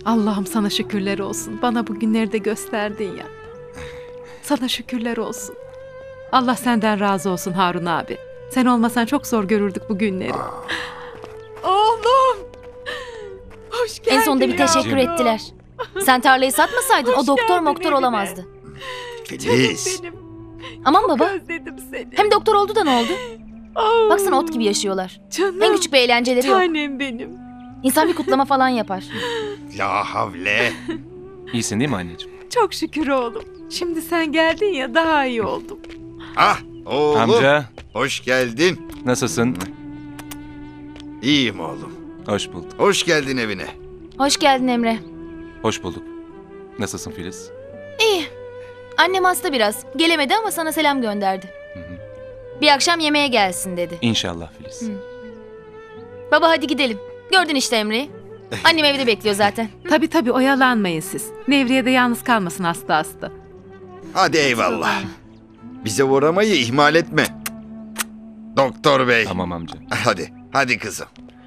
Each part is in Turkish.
Allah'ım sana şükürler olsun. Bana bu günleri de gösterdin ya. Sana şükürler olsun. Allah senden razı olsun Harun abi. Sen olmasan çok zor görürdük bu günleri. Oğlum! Hoş geldin. En sonunda bir teşekkür yavrum. ettiler. Sen tarlayı satmasaydın Hoş o doktor geldin moktor evine. olamazdı. Filiz. Benim. Aman baba. Özledim seni. Hem doktor oldu da ne oldu? Oh, Baksana ot gibi yaşıyorlar. Canım. En küçük bir eğlenceleri yok. Tanem benim. İnsan bir kutlama falan yapar. La havle. İyisin değil mi anneciğim? Çok şükür oğlum. Şimdi sen geldin ya daha iyi oldum. Ah oğlum. Amca, Hoş geldin. nasılsın? İyiyim oğlum. Hoş bulduk. Hoş geldin evine. Hoş geldin Emre. Hoş bulduk. Nasılsın Filiz? İyi. Annem hasta biraz. Gelemedi ama sana selam gönderdi. Bir akşam yemeğe gelsin dedi. İnşallah Filiz. Baba hadi gidelim. Gördün işte Emre'yi. Annem evde bekliyor zaten. Tabii oyalanmayın siz. Nevriye de yalnız kalmasın hasta. Hadi eyvallah. Bize uğramayı ihmal etme. Doktor bey. Tamam amca. Hadi kızım.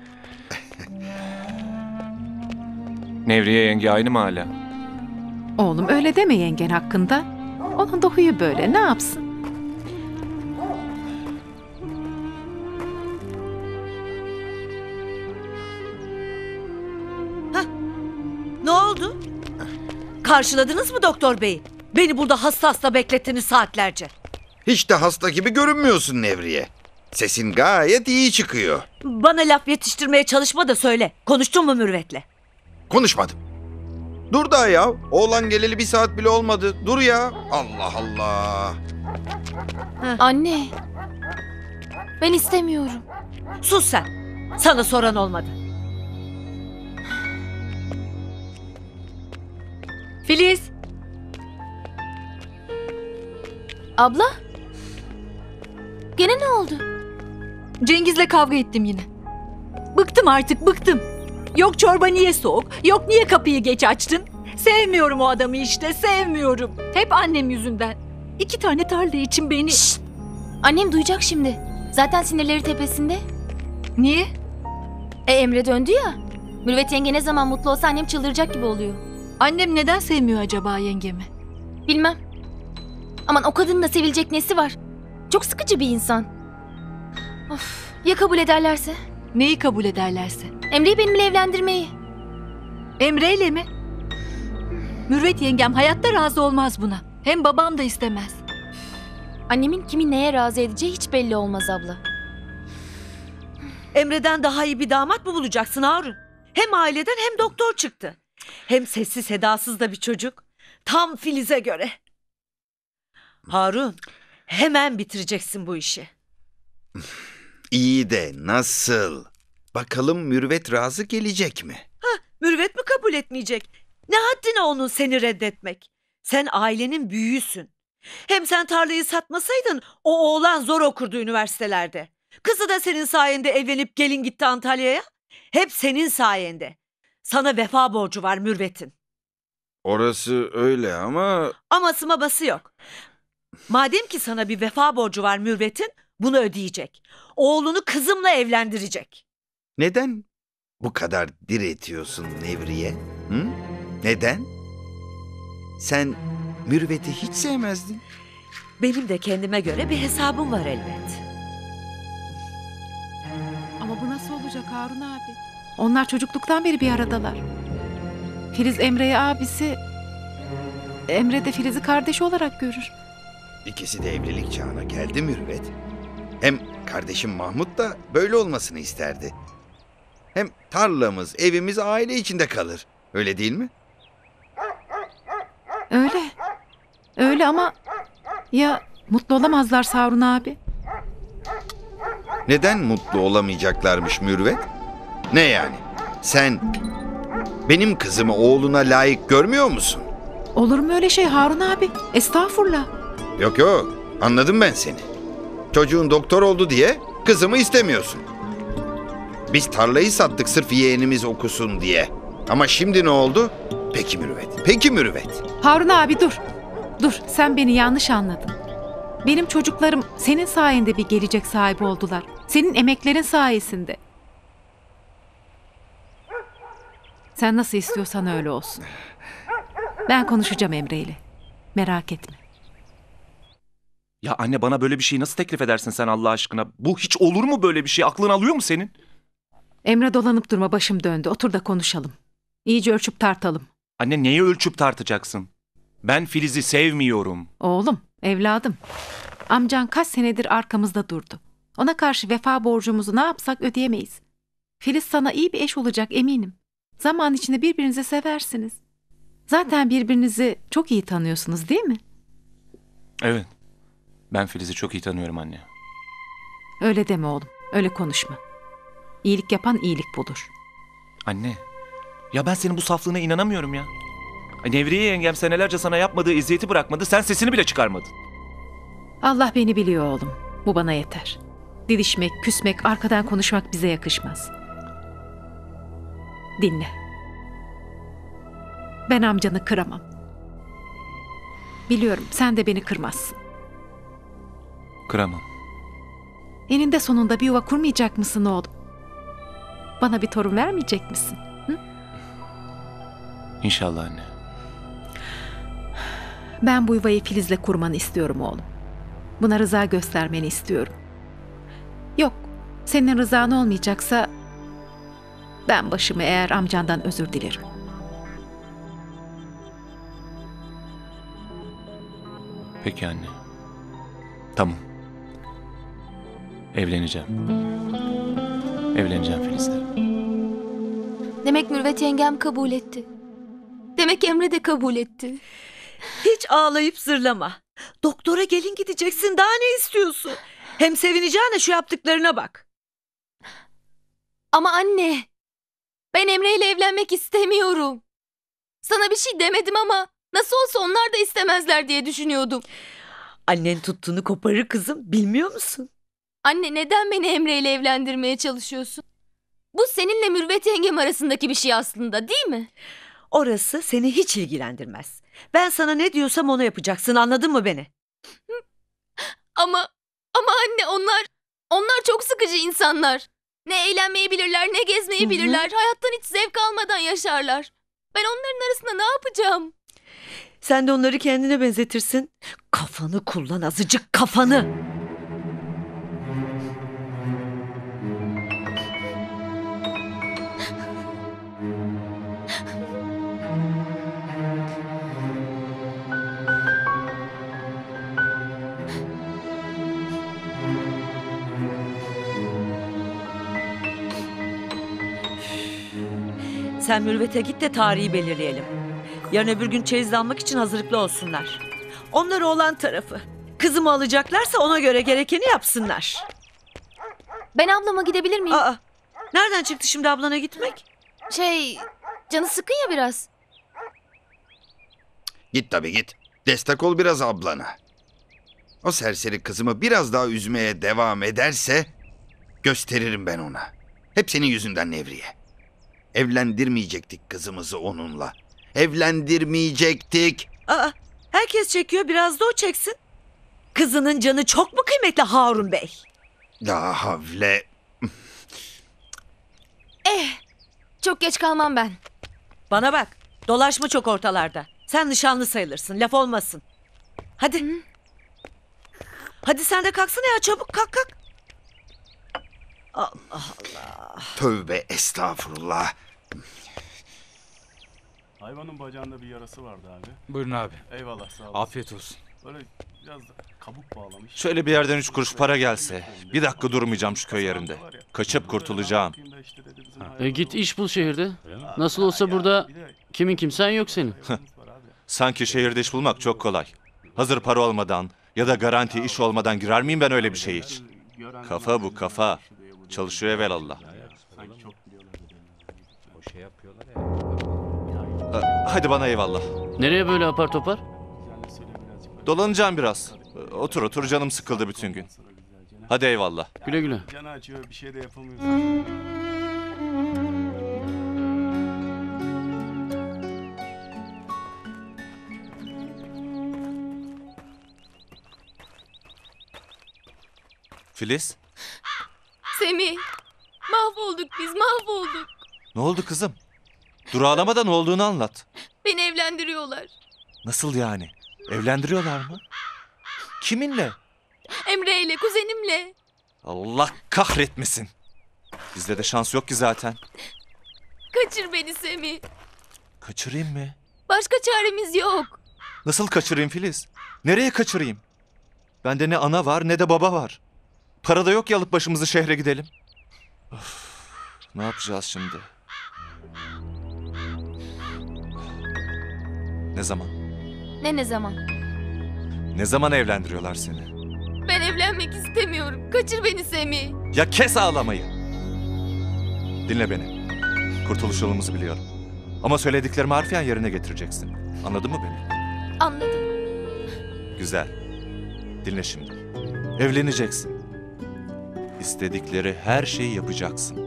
Nevriye yenge aynı mı hala? Oğlum öyle deme yengen hakkında. Onun da huyu böyle, ne yapsın? Ne oldu? Karşıladınız mı doktor bey? Beni burada hasta beklettiniz saatlerce. Hiç de hasta gibi görünmüyorsun Nevriye. Sesin gayet iyi çıkıyor. Bana laf yetiştirmeye çalışma da söyle. Konuştun mu Mürvet'le? Konuşmadım. Dur daha ya. Oğlan geleli 1 saat bile olmadı. Dur ya. Allah Allah. Anne. Ben istemiyorum. Sus sen. Sana soran olmadı. Filiz, Abla? Gene ne oldu? Cengiz'le kavga ettim yine. Bıktım artık, bıktım. Yok çorba niye soğuk, yok niye kapıyı geç açtın. Sevmiyorum o adamı işte, sevmiyorum. Hep annem yüzünden. 2 tane tarla için beni... Şşt! Annem duyacak şimdi. Zaten sinirleri tepesinde. Niye? Emre döndü ya. Mürvet yenge ne zaman mutlu olsa annem çıldıracak gibi oluyor. Annem neden sevmiyor acaba yengemi? Bilmem. Aman o kadının da sevilecek nesi var? Çok sıkıcı bir insan. Of, ya kabul ederlerse? Neyi kabul ederlerse? Emre'yi benimle evlendirmeyi. Emre'yle mi? Mürvet yengem hayatta razı olmaz buna. Hem babam da istemez. Annemin kimi neye razı edeceği hiç belli olmaz abla. Emre'den daha iyi bir damat mı bulacaksın Harun? Hem aileden hem doktor çıktı. Hem sessiz sedasız da bir çocuk. Tam Filiz'e göre. Harun, hemen bitireceksin bu işi. İyi de nasıl? Bakalım Mürvet razı gelecek mi? Mürvet mi kabul etmeyecek? Ne haddine onun seni reddetmek? Sen ailenin büyüğüsün. Hem sen tarlayı satmasaydın o oğlan zor okurdu üniversitelerde. Kızı da senin sayende evlenip gelin gitti Antalya'ya. Hep senin sayende. Sana vefa borcu var Mürvet'in. Orası öyle ama... Aması mabası yok. Madem ki sana bir vefa borcu var Mürvet'in, bunu ödeyecek. Oğlunu kızımla evlendirecek. Neden bu kadar diretiyorsun Nevriye? Hı? Neden? Sen Mürvet'i hiç sevmezdin. Benim de kendime göre bir hesabım var elbet. Ama bu nasıl olacak Harun abi? Onlar çocukluktan beri bir aradalar. Filiz Emre'ye abisi, Emre de Filiz'i kardeşi olarak görür. İkisi de evlilik çağına geldi Mürvet. Hem kardeşim Mahmut da böyle olmasını isterdi. Hem tarlamız, evimiz aile içinde kalır. Öyle değil mi? Öyle. Öyle ama ya mutlu olamazlarsa Harun abi? Neden mutlu olamayacaklarmış Mürvet? Ne yani? Sen benim kızımı oğluna layık görmüyor musun? Olur mu öyle şey Harun abi? Estağfurullah. Yok anladım ben seni. Çocuğun doktor oldu diye kızımı istemiyorsun. Biz tarlayı sattık sırf yeğenimiz okusun diye. Ama şimdi ne oldu? Peki Mürvet. Harun abi dur. Dur, sen beni yanlış anladın. Benim çocuklarım senin sayende bir gelecek sahibi oldular. Senin emeklerin sayesinde. Sen nasıl istiyorsan öyle olsun. Ben konuşacağım Emre ile. Merak etme. Ya anne, bana böyle bir şeyi nasıl teklif edersin sen Allah aşkına? Bu hiç olur mu böyle bir şey? Aklın alıyor mu senin? Emre dolanıp durma, başım döndü. Otur da konuşalım. İyice ölçüp tartalım. Anne, neyi ölçüp tartacaksın? Ben Filiz'i sevmiyorum. Oğlum, evladım. Amcan kaç senedir arkamızda durdu. Ona karşı vefa borcumuzu ne yapsak ödeyemeyiz. Filiz sana iyi bir eş olacak eminim. Zaman içinde birbirinizi seversiniz. Zaten birbirinizi çok iyi tanıyorsunuz değil mi? Evet. Ben Filiz'i çok iyi tanıyorum anne. Öyle deme oğlum, öyle konuşma. İyilik yapan iyilik bulur. Anne, ya ben senin bu saflığına inanamıyorum ya. Nevriye yengem senelerce sana yapmadığı eziyeti bırakmadı, sen sesini bile çıkarmadın. Allah beni biliyor oğlum. Bu bana yeter. Didişmek, küsmek, arkadan konuşmak bize yakışmaz. Dinle. Ben amcanı kıramam. Biliyorum sen de beni kırmazsın. Kıramam. Eninde sonunda bir yuva kurmayacak mısın oğlum? Bana bir torun vermeyecek misin? Hı? İnşallah anne. Ben bu yuvayı Filiz'le kurmanı istiyorum oğlum. Buna rıza göstermeni istiyorum. Yok, senin rızan olmayacaksa ben başımı eğer amcandan özür dilerim. Peki anne. Tamam. Evleneceğim. Evleneceğim Filiz'le. Demek Mürvet yengem kabul etti. Demek Emre de kabul etti. Hiç ağlayıp zırlama. Doktora gelin gideceksin, daha ne istiyorsun? Hem sevineceğine şu yaptıklarına bak. Ama anne, ben Emre ile evlenmek istemiyorum. Sana bir şey demedim ama nasıl olsa onlar da istemezler diye düşünüyordum. Annen tuttuğunu koparır kızım, bilmiyor musun? Anne, neden beni Emre ile evlendirmeye çalışıyorsun? Bu seninle Mürvet yengem arasındaki bir şey aslında, değil mi? Orası seni hiç ilgilendirmez. Ben sana ne diyorsam onu yapacaksın, anladın mı beni? Ama anne, onlar çok sıkıcı insanlar. Ne eğlenmeyi bilirler, ne gezmeyi bilirler. Hayattan hiç zevk almadan yaşarlar. Ben onların arasında ne yapacağım? Sen de onları kendine benzetirsin. Kafanı kullan, azıcık kafanı. Sen Mürvet'e git de tarihi belirleyelim. Yarın öbür gün çeyiz almak için hazırlıklı olsunlar. Onlar oğlan tarafı. Kızımı alacaklarsa ona göre gerekeni yapsınlar. Ben ablama gidebilir miyim? Aa, nereden çıktı şimdi ablana gitmek? Canı sıkın ya biraz. Git tabii git. Destek ol biraz ablana. O serseri kızımı biraz daha üzmeye devam ederse gösteririm ben ona. Hep senin yüzünden Nevriye. Evlendirmeyecektik kızımızı onunla. Evlendirmeyecektik. Aa, herkes çekiyor, biraz da o çeksin. Kızının canı çok mu kıymetli Harun Bey? La havle. Çok geç kalmam ben. Bana bak, dolaşma çok ortalarda. Sen nişanlı sayılırsın, laf olmasın. Hadi. Hadi sen de kalksana ya, çabuk kalk kalk. Allah Allah. Tövbe estağfurullah. Hayvanın bacağında bir yarası vardı abi. Buyurun abi. Eyvallah, sağ olasın. Afiyet olsun. Böyle biraz da kabuk bağlamış. Şöyle bir yerden 3 kuruş para gelse, bir dakika durmayacağım şu köy yerinde. Kaçıp kurtulacağım. Git iş bul şehirde. Nasıl olsa burada kimin kimsen yok senin. Sanki şehirde iş bulmak çok kolay. Hazır para olmadan ya da garanti iş olmadan girer miyim ben öyle bir şey hiç? Kafa bu kafa. Çalışıyor evelallah. Hadi bana eyvallah. Nereye böyle apar topar? Dolanacağım biraz. Otur otur canım sıkıldı bütün gün. Hadi eyvallah. Güle güle. Canı acıyor, bir şey de yapamıyor. Filiz, Semih, mahvolduk biz, mahvolduk. ne oldu kızım? Dur ağlama da ne olduğunu anlat. Beni evlendiriyorlar. Nasıl yani? Evlendiriyorlar mı? Kiminle? Emre ile kuzenimle. Allah kahretmesin. Bizde de şans yok ki zaten. Kaçır beni Semih. Kaçırayım mı? Başka çaremiz yok. Nasıl kaçırayım Filiz? Nereye kaçırayım? Bende ne ana var ne de baba var. Para da yok ya alıp başımızı şehre gidelim. Of, ne yapacağız şimdi? Ne zaman? Ne zaman? Ne zaman evlendiriyorlar seni? Ben evlenmek istemiyorum. Kaçır beni Semih. Ya kes ağlamayı. Dinle beni. Kurtuluş yolumuzu biliyorum. Ama söylediklerimi harfiyen yerine getireceksin. Anladın mı beni? Anladım. Güzel. Dinle şimdi. Evleneceksin. İstedikleri her şeyi yapacaksın.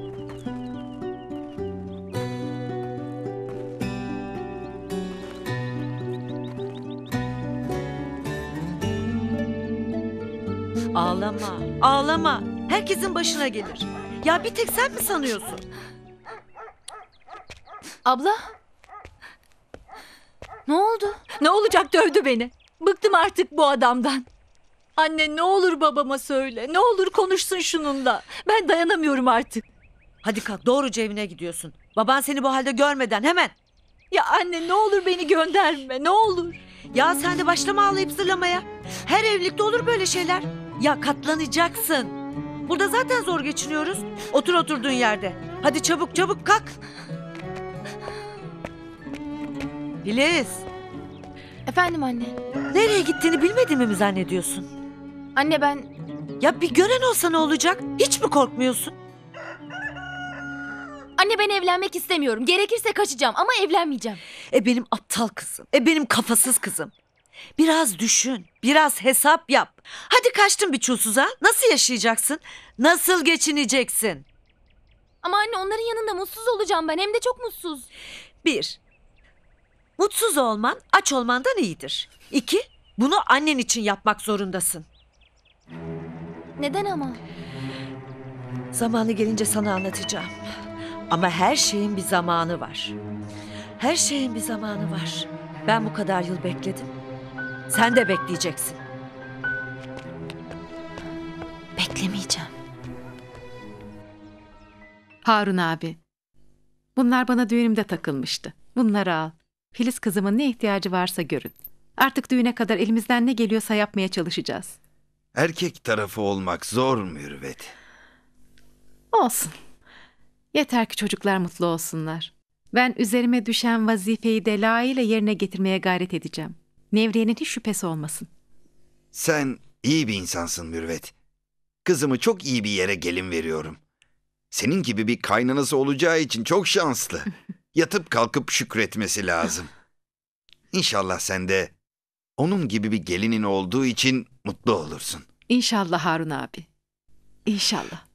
Ağlama, ağlama. Herkesin başına gelir. Ya bir tek sen mi sanıyorsun? Abla. Ne oldu? Ne olacak, dövdü beni. Bıktım artık bu adamdan. Anne ne olur babama söyle. Ne olur konuşsun şununla. Ben dayanamıyorum artık. Hadi kalk, doğruca evine gidiyorsun. Baban seni bu halde görmeden hemen. Ya anne ne olur beni gönderme, ne olur. Ya sen de başlama ağlayıp zırlamaya. Her evlilikte olur böyle şeyler. Ya katlanacaksın. Burada zaten zor geçiniyoruz. Otur oturduğun yerde. Hadi çabuk çabuk kalk. Filiz, Efendim anne. nereye gittiğini bilmediğimi mi zannediyorsun? Anne ben... Ya bir gören olsa ne olacak? Hiç mi korkmuyorsun? Anne ben evlenmek istemiyorum. Gerekirse kaçacağım ama evlenmeyeceğim. Benim aptal kızım. Benim kafasız kızım. Biraz düşün. Biraz hesap yap. Hadi kaçtın bir çulsuza. Nasıl yaşayacaksın? Nasıl geçineceksin? Ama anne onların yanında mutsuz olacağım ben. Hem de çok mutsuz. 1. Mutsuz olman aç olmandan iyidir. 2. Bunu annen için yapmak zorundasın. Neden ama? Zamanı gelince sana anlatacağım. Ama her şeyin bir zamanı var. Her şeyin bir zamanı var. Ben bu kadar yıl bekledim. Sen de bekleyeceksin. Beklemeyeceğim. Harun abi. Bunlar bana düğünümde takılmıştı. Bunları al. Filiz kızımın ne ihtiyacı varsa görün. Artık düğüne kadar elimizden ne geliyorsa yapmaya çalışacağız. Erkek tarafı olmak zor Mürvet. Olsun. Yeter ki çocuklar mutlu olsunlar. Ben üzerime düşen vazifeyi de layığıyla yerine getirmeye gayret edeceğim. Nevriye'nin hiç şüphesi olmasın. Sen iyi bir insansın Mürvet. Kızımı çok iyi bir yere gelin veriyorum. Senin gibi bir kaynanası olacağı için çok şanslı. Yatıp kalkıp şükretmesi lazım. İnşallah sen de onun gibi bir gelinin olduğu için mutlu olursun. İnşallah Harun abi. İnşallah.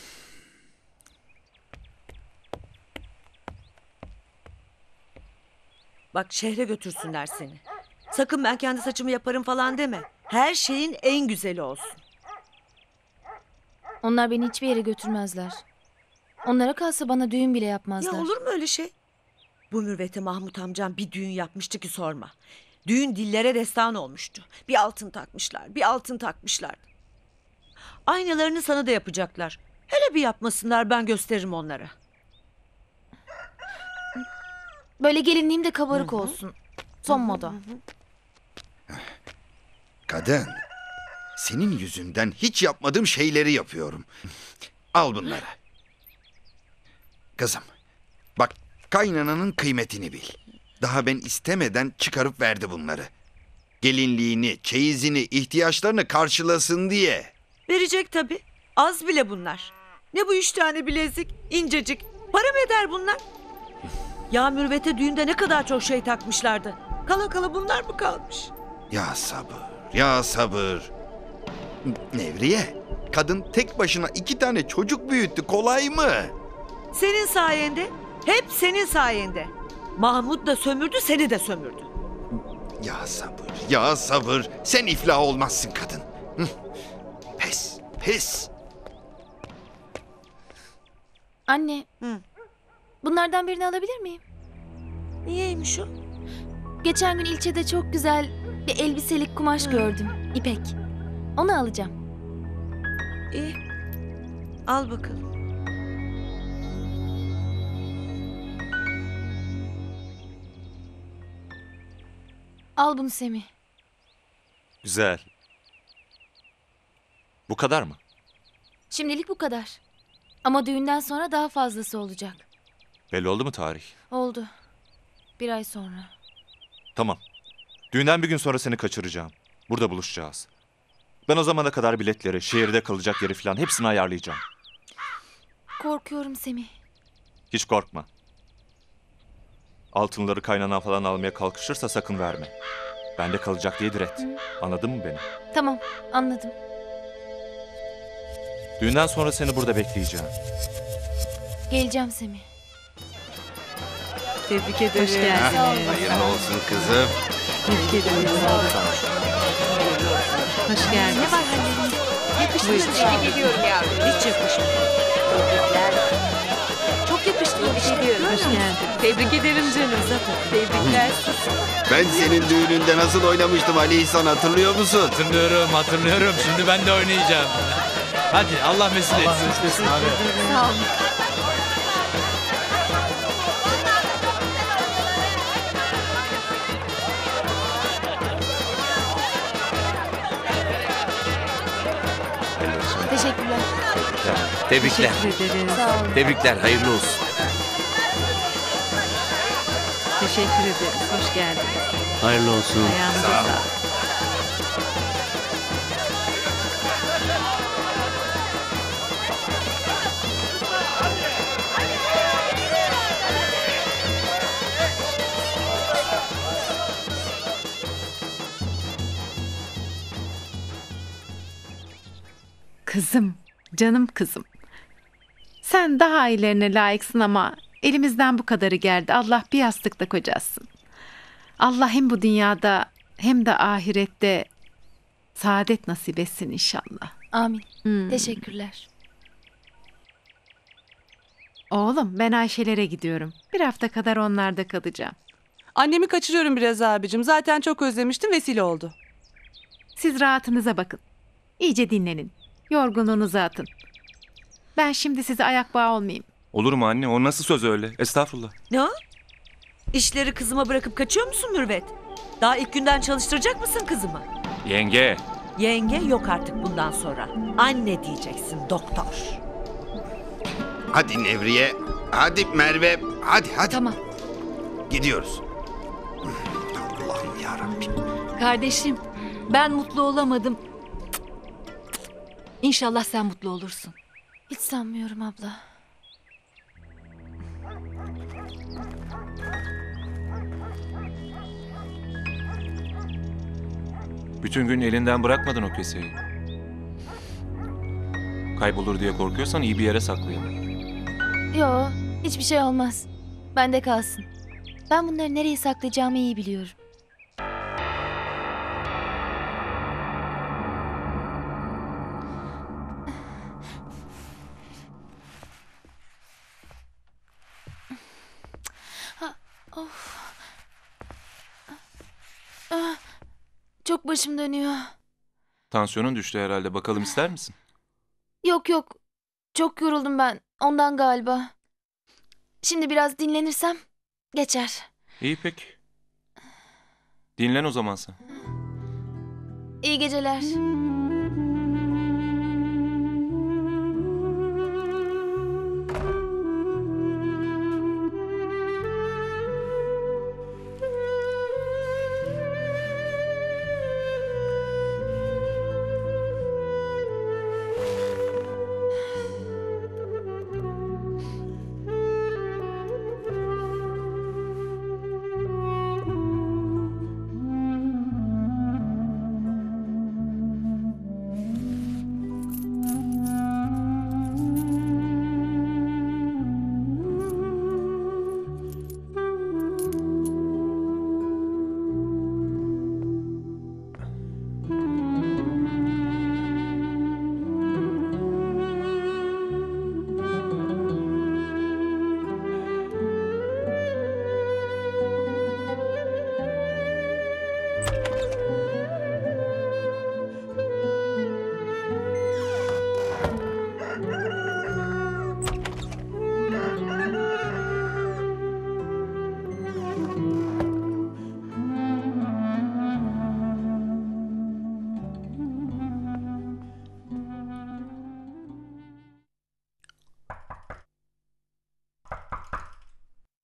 Bak şehre götürsünler seni. Sakın ben kendi saçımı yaparım falan deme. Her şeyin en güzeli olsun. Onlar beni hiçbir yere götürmezler. Onlara kalsa bana düğün bile yapmazlar. Ya olur mu öyle şey? Bu mürvete Mahmut amcam bir düğün yapmıştı ki sorma. Düğün dillere destan olmuştu. Bir altın takmışlar, bir altın takmışlar. Aynalarını sana da yapacaklar. Hele bir yapmasınlar, ben gösteririm onlara. Böyle gelinliğim de kabarık olsun. Son moda. Kadın, senin yüzünden hiç yapmadığım şeyleri yapıyorum. Al bunları. Kızım, bak kaynananın kıymetini bil. Daha ben istemeden çıkarıp verdi bunları. Gelinliğini, çeyizini, ihtiyaçlarını karşılasın diye. Verecek tabii. Az bile bunlar. Ne bu 3 tane bilezik, incecik. Para mı eder bunlar? Ya mürvete düğünde ne kadar çok şey takmışlardı. Kala kala bunlar mı kalmış? Ya sabır, ya sabır. Nevriye, kadın tek başına 2 tane çocuk büyüttü, kolay mı? Senin sayende, hep senin sayende. Mahmut da sömürdü, seni de sömürdü. Ya sabır, ya sabır. Sen iflah olmazsın kadın. Hı. Pes, pes. Anne. Hı. Bunlardan birini alabilir miyim? Niyeymiş o? Geçen gün ilçede çok güzel bir elbiselik kumaş gördüm. İpek. Onu alacağım. İyi. Al bakalım. Al bunu Semih. Güzel. Bu kadar mı? Şimdilik bu kadar. Ama düğünden sonra daha fazlası olacak. Belli oldu mu tarih? Oldu. 1 ay sonra. Tamam. Düğünden bir gün sonra seni kaçıracağım. Burada buluşacağız. Ben o zamana kadar biletleri, şehirde kalacak yeri falan hepsini ayarlayacağım. Korkuyorum Semih. Hiç korkma. Altınları kaynana falan almaya kalkışırsa sakın verme. Bende kalacak diye diret. Anladın mı beni? Tamam, anladım. Düğünden sonra seni burada bekleyeceğim. Geleceğim Semih. Tebrik ederim. Hoş geldin. Sağ ol. Hayırlı olsun kızım. Tebrik ederim. Hoş geldin. Ne var hallerin? Buyurun. Hiç yakışmıyor. Çok yakıştı. Hoş geldin. Tebrik ederim canım. Tebrikler. Ben senin düğününde nasıl oynamıştım Ali İhsan, hatırlıyor musun? Hatırlıyorum. Şimdi ben de oynayacağım. Hadi Allah mesut etsin. Sağ ol. Teşekkürler. Tebrikler. Teşekkür ederiz. Sağ ol. Tebrikler. Hayırlı olsun. Teşekkür ederiz. Hoş geldiniz. Hayırlı olsun. Ayağınıza sağlık. Kızım, canım kızım. Sen daha iyilerine layıksın ama elimizden bu kadarı geldi. Allah bir yastıkta kocasın. Allah hem bu dünyada hem de ahirette saadet nasip etsin inşallah. Amin. Hmm. Teşekkürler. Oğlum ben Ayşelere gidiyorum. Bir hafta kadar onlarda kalacağım. Annemi kaçırıyorum biraz abicim. Zaten çok özlemiştim, vesile oldu. Siz rahatınıza bakın. İyice dinlenin. Yorgunluğunuzu atın. Ben şimdi size ayak bağı olmayayım. Olur mu anne? O nasıl söz öyle? Estağfurullah. Ne o? İşleri kızıma bırakıp kaçıyor musun Mürvet? Daha ilk günden çalıştıracak mısın kızımı? Yenge. Yenge yok artık bundan sonra. Anne diyeceksin doktor. Hadi Nevriye, hadi Merve, hadi. Tamam. Gidiyoruz. Allah'ım yarabbim. Kardeşim, ben mutlu olamadım. İnşallah sen mutlu olursun. Hiç sanmıyorum abla. Bütün gün elinden bırakmadın o keseyi. Kaybolur diye korkuyorsan iyi bir yere saklayalım. Yo, hiçbir şey olmaz. Bende kalsın. Ben bunları nereye saklayacağımı iyi biliyorum. Of. Ah, çok başım dönüyor. Tansiyonun düştü herhalde. Bakalım ister misin? Yok. Çok yoruldum ben. Ondan galiba. Şimdi biraz dinlenirsem geçer. İyi peki. Dinlen o zaman sen. İyi geceler.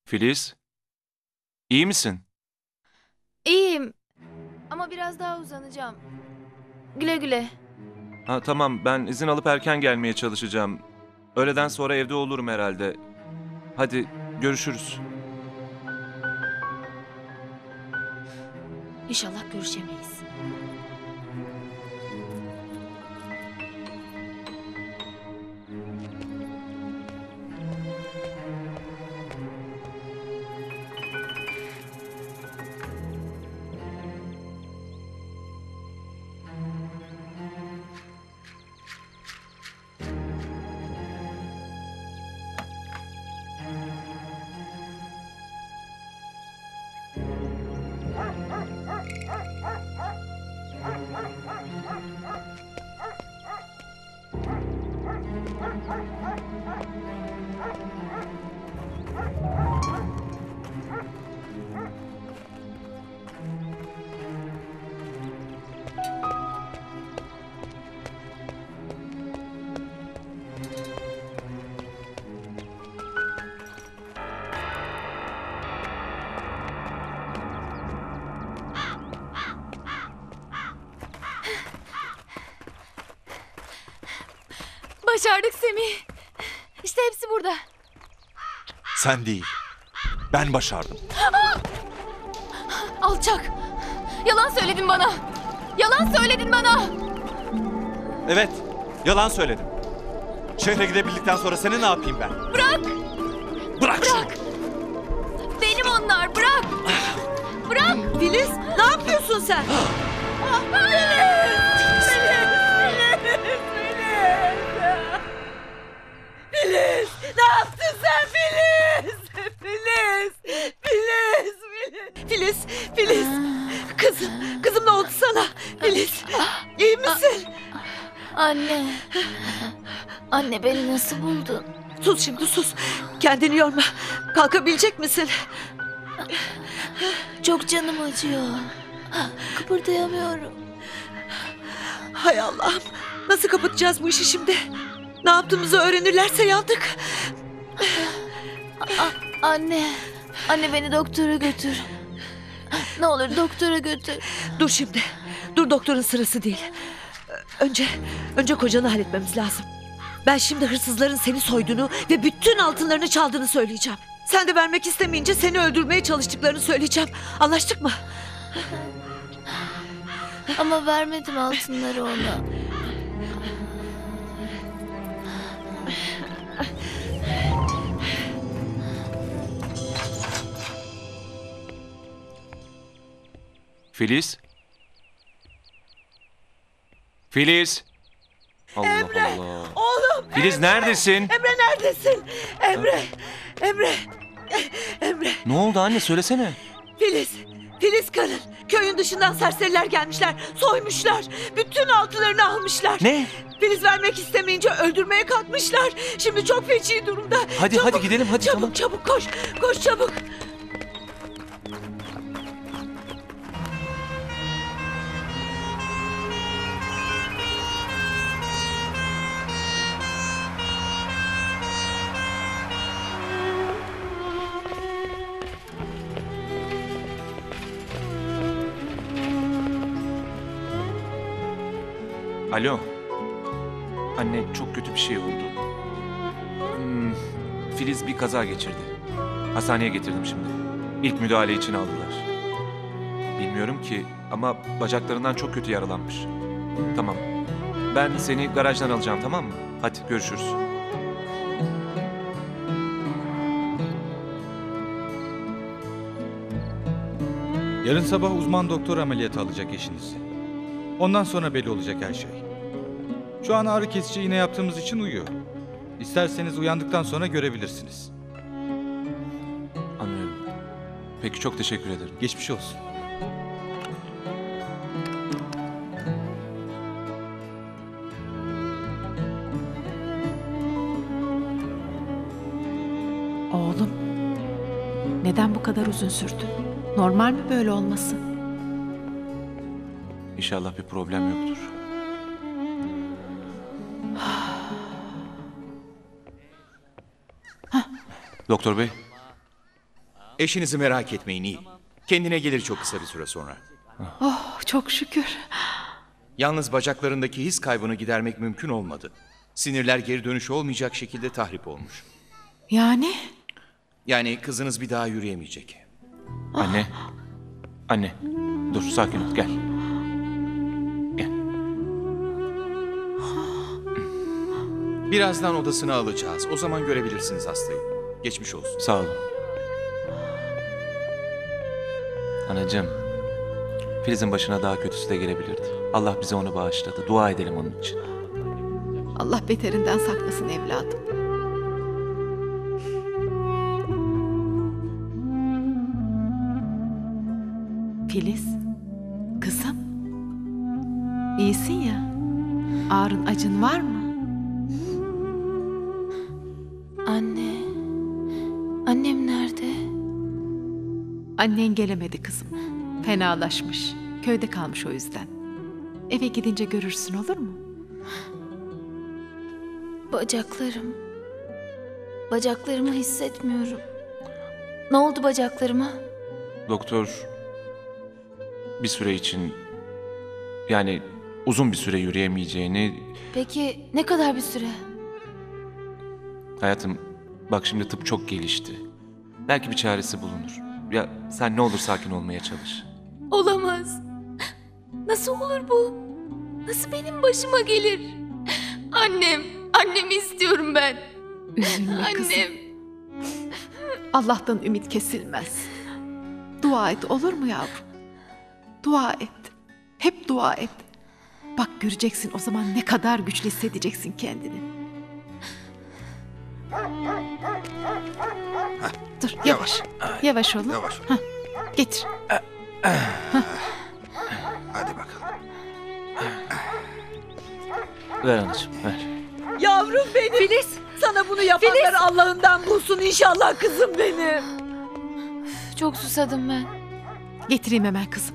Filiz, iyi misin? İyiyim. Ama biraz daha uzanacağım. Güle güle. Ha, tamam, ben izin alıp erken gelmeye çalışacağım. Öğleden sonra evde olurum herhalde. Hadi görüşürüz. İnşallah görüşemeyiz. Başardık Semih. İşte hepsi burada. Sen değil. Ben başardım. Alçak. Yalan söyledin bana. Yalan söyledin bana. Evet, yalan söyledim. Şehre gidebildikten sonra seni ne yapayım ben? Bırak. Bırak şunu. Bırak. Benim onlar. Bırak. Bırak. Filiz ne yapıyorsun sen? Filiz! Ne yaptın sen Filiz? Filiz! Filiz! Filiz! Filiz! Kızım ne oldu sana? Filiz! İyi misin? Anne. Anne beni nasıl buldun? Sus şimdi sus. Kendini yorma. Kalkabilecek misin? Çok canım acıyor. Kıpırdayamıyorum. Hay Allah'ım. Nasıl kapatacağız bu işi şimdi? Ne yaptığımızı öğrenirlerse yandık. Anne. Anne beni doktora götür. Ne olur doktora götür. Dur şimdi. Dur doktorun sırası değil. Önce kocanı halletmemiz lazım. Ben şimdi hırsızların seni soyduğunu ve bütün altınlarını çaldığını söyleyeceğim. Sen de vermek istemeyince seni öldürmeye çalıştıklarını söyleyeceğim. Anlaştık mı? Ama vermedim altınları ona. Filiz? Filiz? Allah Emre! Allah. Oğlum! Filiz neredesin? Emre neredesin? Emre! Ne oldu anne, söylesene. Filiz karın. Köyün dışından serseriler gelmişler. Soymuşlar. Bütün altınlarını almışlar. Ne? Filiz vermek istemeyince öldürmeye kalkmışlar. Şimdi çok feci durumda. Hadi gidelim, hadi, çabuk, tamam. Çabuk koş. Koş çabuk. Alo. Anne, çok kötü bir şey oldu. Filiz bir kaza geçirdi. Hastaneye getirdim şimdi. İlk müdahale için aldılar. Bilmiyorum ki ama bacaklarından çok kötü yaralanmış. Tamam. Ben seni garajdan alacağım, tamam mı? Hadi görüşürüz. Yarın sabah uzman doktor ameliyatı alacak eşinizi. Ondan sonra belli olacak her şey. Şu an ağrı kesici iğne yaptığımız için uyuyor. İsterseniz uyandıktan sonra görebilirsiniz. Anlıyorum. Peki, çok teşekkür ederim. Geçmiş olsun. Oğlum, neden bu kadar uzun sürdü? Normal mi böyle olması? İnşallah bir problem yoktur. Doktor bey. Eşinizi merak etmeyin, iyi. Kendine gelir çok kısa bir süre sonra. Oh çok şükür. Yalnız bacaklarındaki his kaybını gidermek mümkün olmadı. Sinirler geri dönüşü olmayacak şekilde tahrip olmuş. Yani? Yani kızınız bir daha yürüyemeyecek. Anne. Anne. Dur sakin ol gel. Gel. Birazdan odasına alacağız. O zaman görebilirsiniz hastayı. Geçmiş olsun. Sağ olun. Anacığım. Filiz'in başına daha kötüsü de gelebilirdi. Allah bize onu bağışladı. Dua edelim onun için. Allah beterinden saklasın evladım. Filiz, kızım. İyisin ya. Ağrın acın var mı? Anne. Annem nerede? Annen gelemedi kızım. Fenalaşmış. Köyde kalmış o yüzden. Eve gidince görürsün olur mu? Bacaklarım. Bacaklarımı hissetmiyorum. Ne oldu bacaklarıma? Doktor bir süre için yani uzun bir süre yürüyemeyeceğini... Peki ne kadar bir süre? Hayatım bak şimdi tıp çok gelişti. Belki bir çaresi bulunur. Ya sen ne olur sakin olmaya çalış. Olamaz. Nasıl olur bu? Nasıl benim başıma gelir? Annem. Annemi istiyorum ben. Üzülme kızım. Annem. Allah'tan ümit kesilmez. Dua et olur mu yavrum? Dua et. Hep dua et. Bak göreceksin o zaman ne kadar güçlü hissedeceksin kendini. Dur yavaş. Yavaş oğlum. Yavaş. Hah, getir. Hadi bakalım. Ver anacığım ver. Yavrum benim. Filiz. Sana bunu yapanlar Allah'ından bulsun inşallah kızım benim. Çok susadım ben. Getireyim hemen kızım.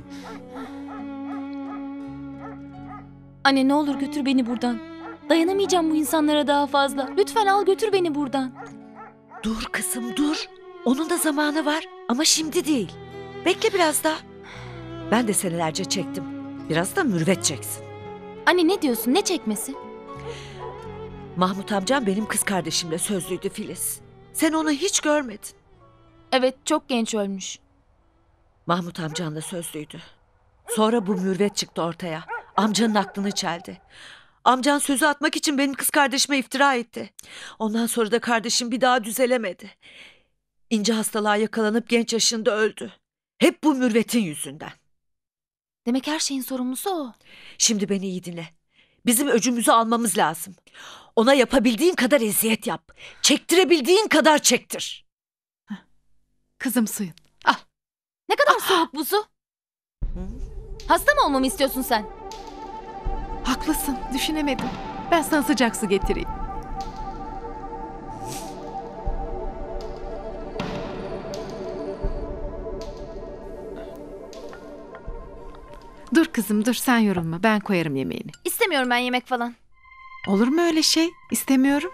Anne ne olur götür beni buradan. Dayanamayacağım bu insanlara daha fazla. Lütfen al götür beni buradan. Dur kızım dur. Onun da zamanı var ama şimdi değil. Bekle biraz daha. Ben de senelerce çektim. Biraz da mürvet çeksin. Anne ne diyorsun? Ne çekmesi? Mahmut amcam benim kız kardeşimle sözlüydü Filiz. Sen onu hiç görmedin. Evet çok genç ölmüş. Mahmut amcanla sözlüydü. Sonra bu mürvet çıktı ortaya. Amcanın aklını çeldi. Amcan sözü atmak için benim kız kardeşime iftira etti. Ondan sonra da kardeşim bir daha düzelemedi. İnce hastalığa yakalanıp genç yaşında öldü. Hep bu mürvetin yüzünden. Demek her şeyin sorumlusu o. Şimdi beni iyi dinle. Bizim öcümüzü almamız lazım. Ona yapabildiğin kadar eziyet yap. Çektirebildiğin kadar çektir. Kızım suyun. Al. Ne kadar soğuk bu su? Hasta mı olmamı istiyorsun sen? Haklısın. Düşünemedim. Ben sana sıcak su getireyim. Dur kızım dur sen yorulma. Ben koyarım yemeğini. İstemiyorum ben yemek falan. Olur mu öyle şey? İstemiyorum.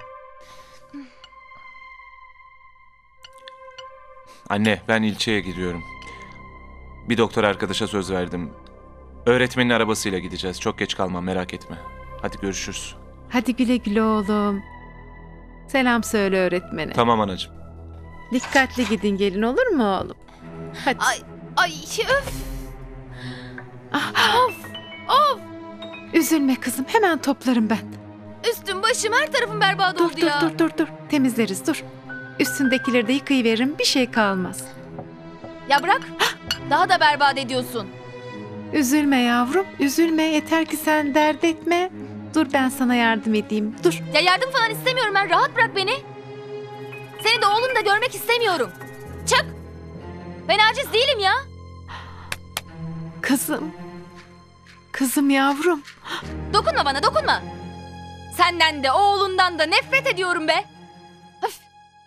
Anne ben ilçeye gidiyorum. Bir doktor arkadaşa söz verdim. Öğretmenin arabasıyla gideceğiz. Çok geç kalmam merak etme. Hadi görüşürüz. Hadi güle güle oğlum. Selam söyle öğretmene. Tamam anacığım. Dikkatli gidin gelin olur mu oğlum? Hadi. Ay öf. Of. Of. Üzülme kızım hemen toplarım ben. Üstüm başım her tarafım berbat Dur oldu dur ya. dur. Temizleriz dur. Üstündekileri de yıkayıveririm bir şey kalmaz. Ya bırak. Daha da berbat ediyorsun. Üzülme yavrum üzülme yeter ki sen dert etme. Dur ben sana yardım edeyim dur. Ya yardım falan istemiyorum ben. Rahat bırak beni. Seni de oğlunu da görmek istemiyorum. Çık. Ben aciz değilim ya. Kızım. Kızım yavrum. Dokunma bana dokunma. Senden de oğlundan da nefret ediyorum be. Öf.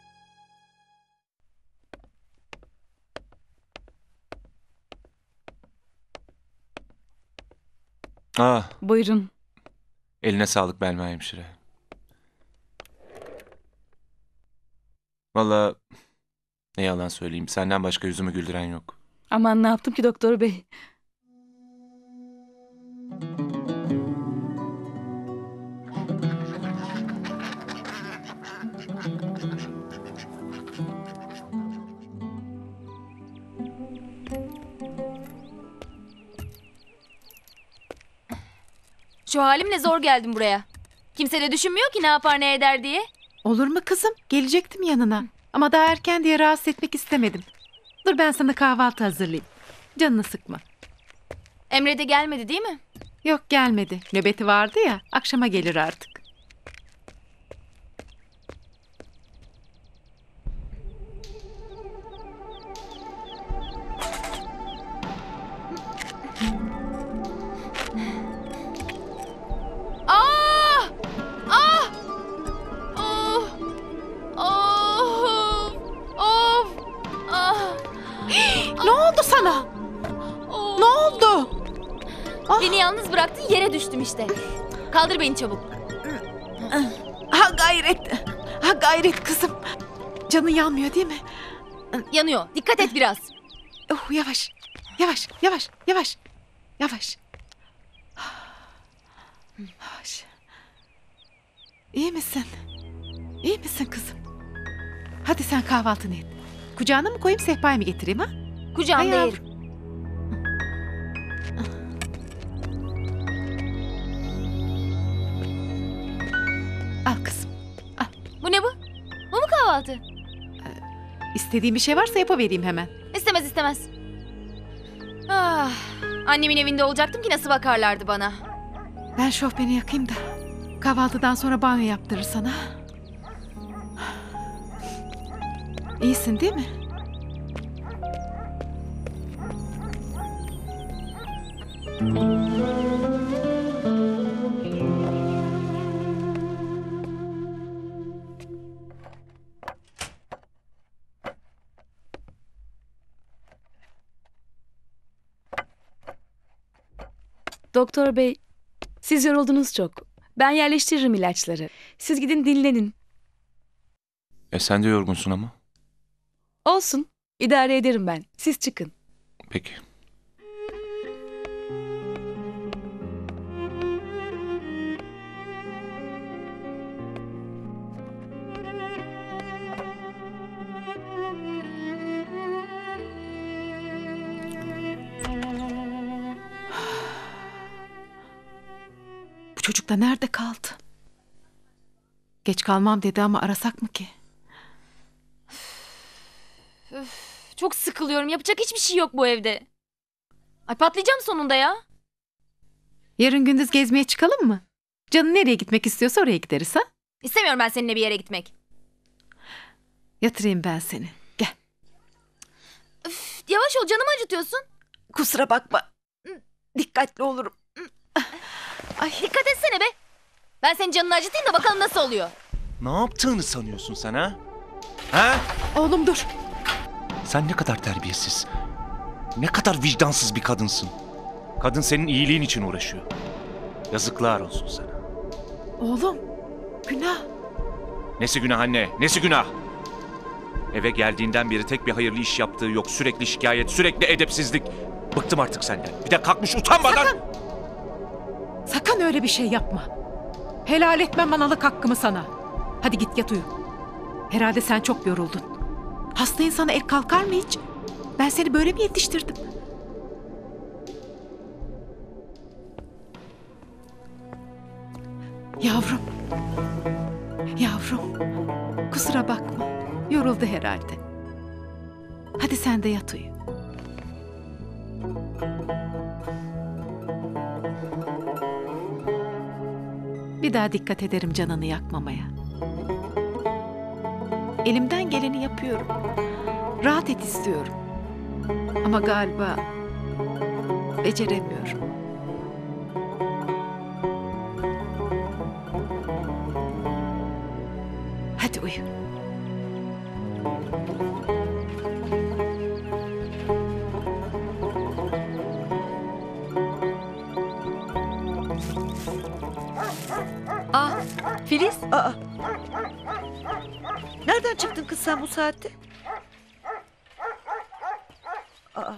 Buyurun. Eline sağlık Belma hemşire. Vallahi Ne yalan söyleyeyim, senden başka yüzümü güldüren yok. Aman ne yaptım ki doktor bey? Şu halimle zor geldim buraya. Kimse de düşünmüyor ki ne yapar ne eder diye. Olur mu kızım? Gelecektim yanına. Ama daha erken diye rahatsız etmek istemedim. Dur ben sana kahvaltı hazırlayayım. Canını sıkma. Emre de gelmedi değil mi? Yok gelmedi. Nöbeti vardı ya. Akşama gelir artık. Ah! Ah! Of! Of! Of! Ah! Ne oldu sana? Of! Ne oldu? Beni yalnız bıraktın, yere düştüm işte. Kaldır beni çabuk. Ha gayret. Ha gayret kızım. Canın yanmıyor değil mi? Yanıyor. Dikkat et biraz. Yavaş. Yavaş. Yavaş. Yavaş. Yavaş. Yavaş. İyi misin? İyi misin kızım? Hadi sen kahvaltını et. Kucağına mı koyayım, sehpaya mı getireyim ha? Kucağımda Hay yerim. Al kızım. Bu ne bu? Bu mu kahvaltı? İstediğin bir şey varsa yapıvereyim hemen. İstemez istemez. Ah, annemin evinde olacaktım ki nasıl bakarlardı bana. Ben şofbeni yakayım da kahvaltıdan sonra banyo yaptırır sana. İyisin değil mi? Doktor bey, siz yoruldunuz çok. Ben yerleştiririm ilaçları. Siz gidin dinlenin. Sen de yorgunsun ama. Olsun, idare ederim ben. Siz çıkın. Peki. Bu çocuk da nerede kaldı? Geç kalmam dedi ama arasak mı ki? Üf, çok sıkılıyorum. Yapacak hiçbir şey yok bu evde. Ay patlayacağım sonunda ya. Yarın gündüz gezmeye çıkalım mı? Canın nereye gitmek istiyorsa oraya gideriz ha? İstemiyorum ben seninle bir yere gitmek. Yatırayım ben seni. Gel. Üf, yavaş ol, canımı acıtıyorsun. Kusura bakma. Dikkatli olurum. Ay dikkat etsene be. Ben senin canını acıtayım da bakalım nasıl oluyor. Ne yaptığını sanıyorsun sen ha? Ha? Oğlum dur. Sen ne kadar terbiyesiz, ne kadar vicdansız bir kadınsın. Kadın senin iyiliğin için uğraşıyor. Yazıklar olsun sana. Oğlum, günah. Nesi günah anne, nesi günah? Eve geldiğinden beri tek bir hayırlı iş yaptığı yok. Sürekli şikayet, sürekli edepsizlik. Bıktım artık senden. Bir de kalkmış utanmadan... Sakın öyle bir şey yapma. Helal etmem analık hakkımı sana. Hadi git yat uyu. Herhalde sen çok yoruldun. Hasta insana el kalkar mı hiç? Ben seni böyle mi yetiştirdim? Yavrum. Yavrum. Kusura bakma. Yoruldu herhalde. Hadi sen de yat uyu. Bir daha dikkat ederim canını yakmamaya. Elimden geleni yapıyorum. Rahat et istiyorum. Ama galiba beceremiyorum. Hadi uyu. Filiz. Nereden çıktın kız sen bu saatte? Aa.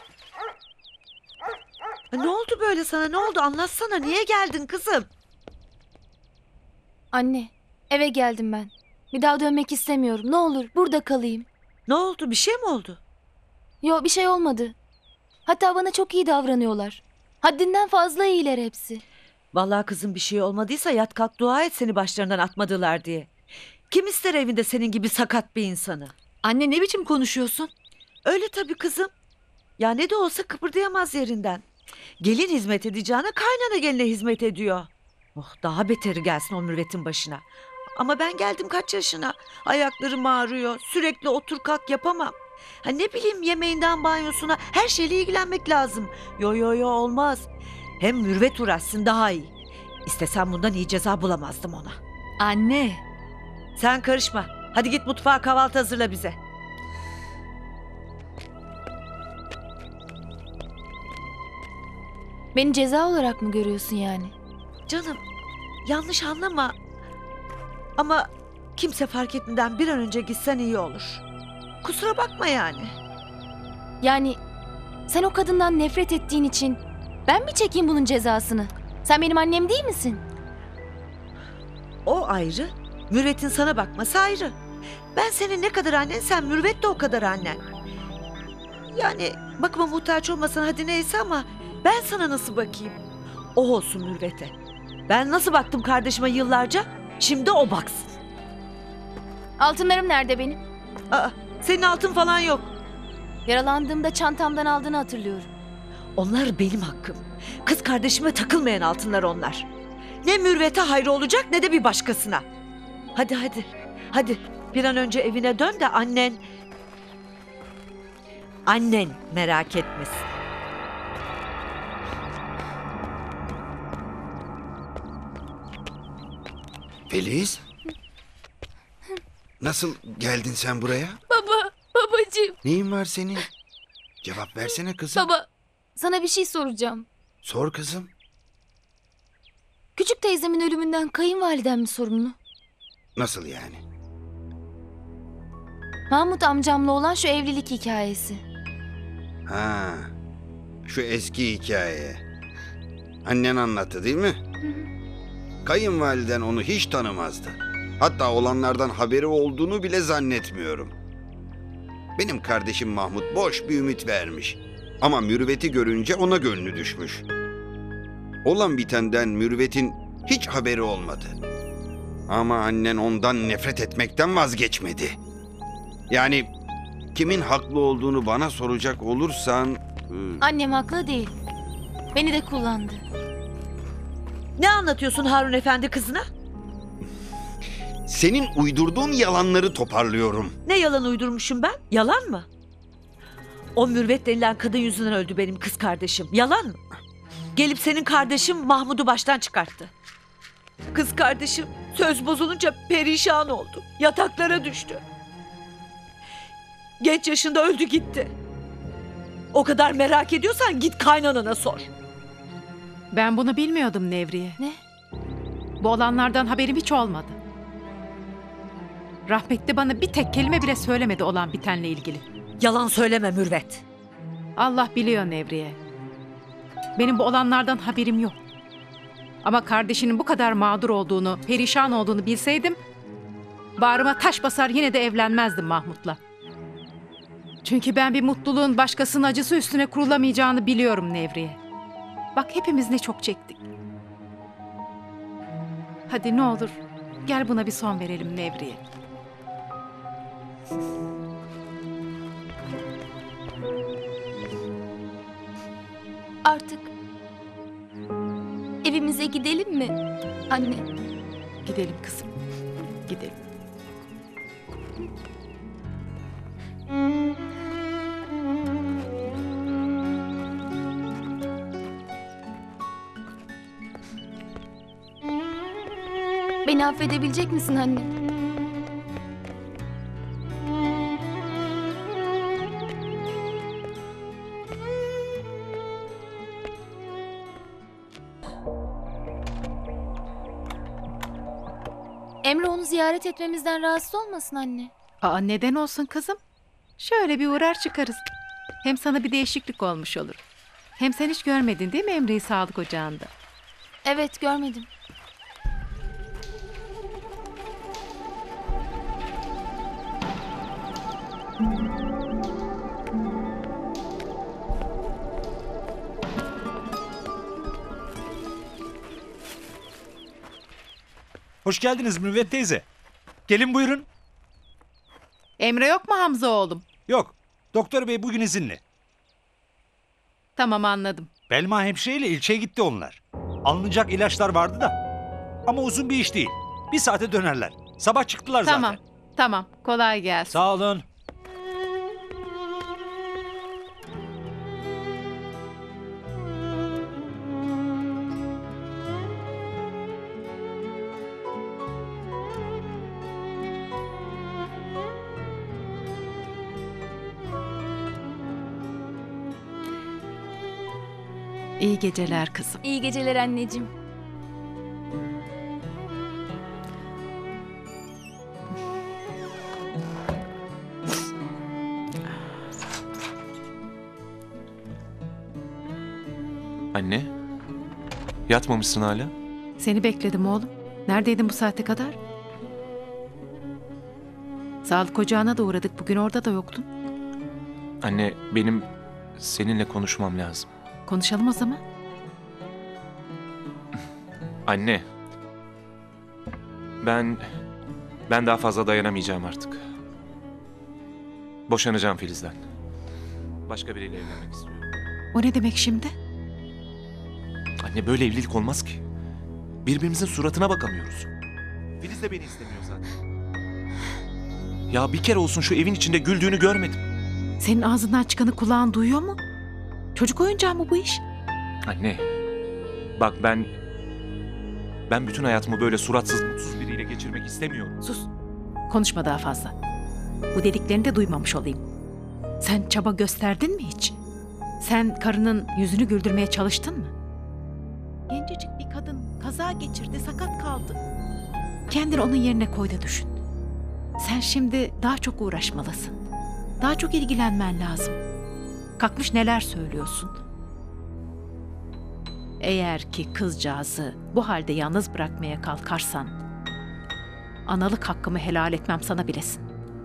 Ne oldu böyle sana? Ne oldu? Anlatsana. Niye geldin kızım? Anne, eve geldim ben. Bir daha dönmek istemiyorum. Ne olur burada kalayım. Ne oldu? Bir şey mi oldu? Yo, bir şey olmadı. Hatta bana çok iyi davranıyorlar. Haddinden fazla iyiler hepsi. Vallahi kızım bir şey olmadıysa yat kalk dua et seni başlarından atmadılar diye. Kim ister evinde senin gibi sakat bir insanı? Anne ne biçim konuşuyorsun? Öyle tabii kızım. Ya ne de olsa kıpırdayamaz yerinden. Gelin hizmet edeceğine kaynana geline hizmet ediyor. Oh daha beteri gelsin o mürvetin başına. Ama ben geldim kaç yaşına. Ayaklarım ağrıyor. Sürekli otur kalk yapamam. Ha ne bileyim yemeğinden banyosuna her şeyle ilgilenmek lazım. Yo olmaz. Hem mürvet uğraşsın daha iyi. İstesem bundan iyi ceza bulamazdım ona. Anne. Sen karışma. Hadi git mutfağa kahvaltı hazırla bize. Beni ceza olarak mı görüyorsun yani? Canım yanlış anlama. Ama kimse fark etmeden bir an önce gitsen iyi olur. Kusura bakma yani. Yani sen o kadından nefret ettiğin için ben mi çekeyim bunun cezasını? Sen benim annem değil misin? O ayrı. Mürvet'in sana bakması ayrı. Ben senin ne kadar annen, sen Mürvet de o kadar annen. Yani bakıma muhtaç olmasan hadi neyse ama ben sana nasıl bakayım? O olsun Mürvet'e. Ben nasıl baktım kardeşime yıllarca, şimdi o baksın. Altınlarım nerede benim? Aa, senin altın falan yok. Yaralandığımda çantamdan aldığını hatırlıyorum. Onlar benim hakkım. Kız kardeşime takılmayan altınlar onlar. Ne Mürvet'e hayrı olacak ne de bir başkasına. Hadi. Hadi bir an önce evine dön de annen merak etmesin. Filiz? Nasıl geldin sen buraya? Babacığım. Neyin var senin? Cevap versene kızım. Baba, sana bir şey soracağım. Sor kızım. Küçük teyzemin ölümünden kayınvalidem mi sorumlu? Nasıl yani? Mahmut amcamla olan şu evlilik hikayesi. Ha, şu eski hikaye. Annen anlattı değil mi? Kayınvaliden onu hiç tanımazdı. Hatta olanlardan haberi olduğunu bile zannetmiyorum. Benim kardeşim Mahmut boş bir ümit vermiş. Ama Mürvet'i görünce ona gönlü düşmüş. Olan bitenden Mürvet'in hiç haberi olmadı. Ama annen ondan nefret etmekten vazgeçmedi. Yani kimin haklı olduğunu bana soracak olursan... Annem haklı değil. Beni de kullandı. Ne anlatıyorsun Harun Efendi kızına? Senin uydurduğun yalanları toparlıyorum. Ne yalan uydurmuşum ben? Yalan mı? O Mürvet denilen kadın yüzünden öldü benim kız kardeşim. Yalan mı? Gelip senin kardeşim Mahmud'u baştan çıkarttı. Kız kardeşim söz bozulunca perişan oldu. Yataklara düştü. Genç yaşında öldü gitti. O kadar merak ediyorsan git kaynanana sor. Ben bunu bilmiyordum Nevriye. Ne? Bu olanlardan haberim hiç olmadı. Rahmetli bana bir tek kelime bile söylemedi olan bitenle ilgili. Yalan söyleme Mürvet. Allah biliyor Nevriye. Benim bu olanlardan haberim yok. Ama kardeşinin bu kadar mağdur olduğunu, perişan olduğunu bilseydim... bağrıma taş basar yine de evlenmezdim Mahmut'la. Çünkü ben bir mutluluğun başkasının acısı üstüne kurulamayacağını biliyorum Nevriye. Bak hepimiz ne çok çektik. Hadi ne olur gel buna bir son verelim Nevriye. Artık evimize gidelim mi anne? Gidelim kızım, gidelim. Beni affedebilecek misin anne? Emre onu ziyaret etmemizden rahatsız olmasın anne. Aa neden olsun kızım? Şöyle bir uğrar çıkarız. Hem sana bir değişiklik olmuş olur. Hem sen hiç görmedin değil mi Emre'yi sağlık ocağında? Evet, görmedim. Hoş geldiniz Mürüvvet teyze. Gelin buyurun. Emre yok mu Hamza oğlum? Yok, doktor bey bugün izinli. Tamam, anladım. Belma hemşireyle ilçeye gitti onlar. Alınacak ilaçlar vardı da. Ama uzun bir iş değil. Bir saate dönerler. Sabah çıktılar Tamam, zaten. tamam. Kolay gelsin. Sağ olun. İyi geceler kızım. İyi geceler anneciğim. Anne, yatmamışsın hala. Seni bekledim oğlum. Neredeydin bu saate kadar? Sağlık ocağına da uğradık. Bugün orada da yoktun. Anne, benim seninle konuşmam lazım. Konuşalım o zaman. Anne, ben daha fazla dayanamayacağım artık. Boşanacağım Filiz'den. Başka biriyle evlenmek istiyorum. O ne demek şimdi? Anne, böyle evlilik olmaz ki. Birbirimizin suratına bakamıyoruz. Filiz de beni istemiyor zaten. Ya bir kere olsun şu evin içinde güldüğünü görmedim. Senin ağzından çıkanı kulağın duyuyor mu? Çocuk oyuncağı mı bu iş? Anne, bak ben bütün hayatımı böyle suratsız, mutsuz biriyle geçirmek istemiyorum. Sus. Konuşma daha fazla. Bu dediklerini de duymamış olayım. Sen çaba gösterdin mi hiç? Sen karının yüzünü güldürmeye çalıştın mı? Gencecik bir kadın kaza geçirdi, sakat kaldı. Kendini onun yerine koy da düşün. Sen şimdi daha çok uğraşmalısın. Daha çok ilgilenmen lazım. Kalkmış neler söylüyorsun? Eğer ki kızcağızı bu halde yalnız bırakmaya kalkarsan, analık hakkımı helal etmem sana bilesin.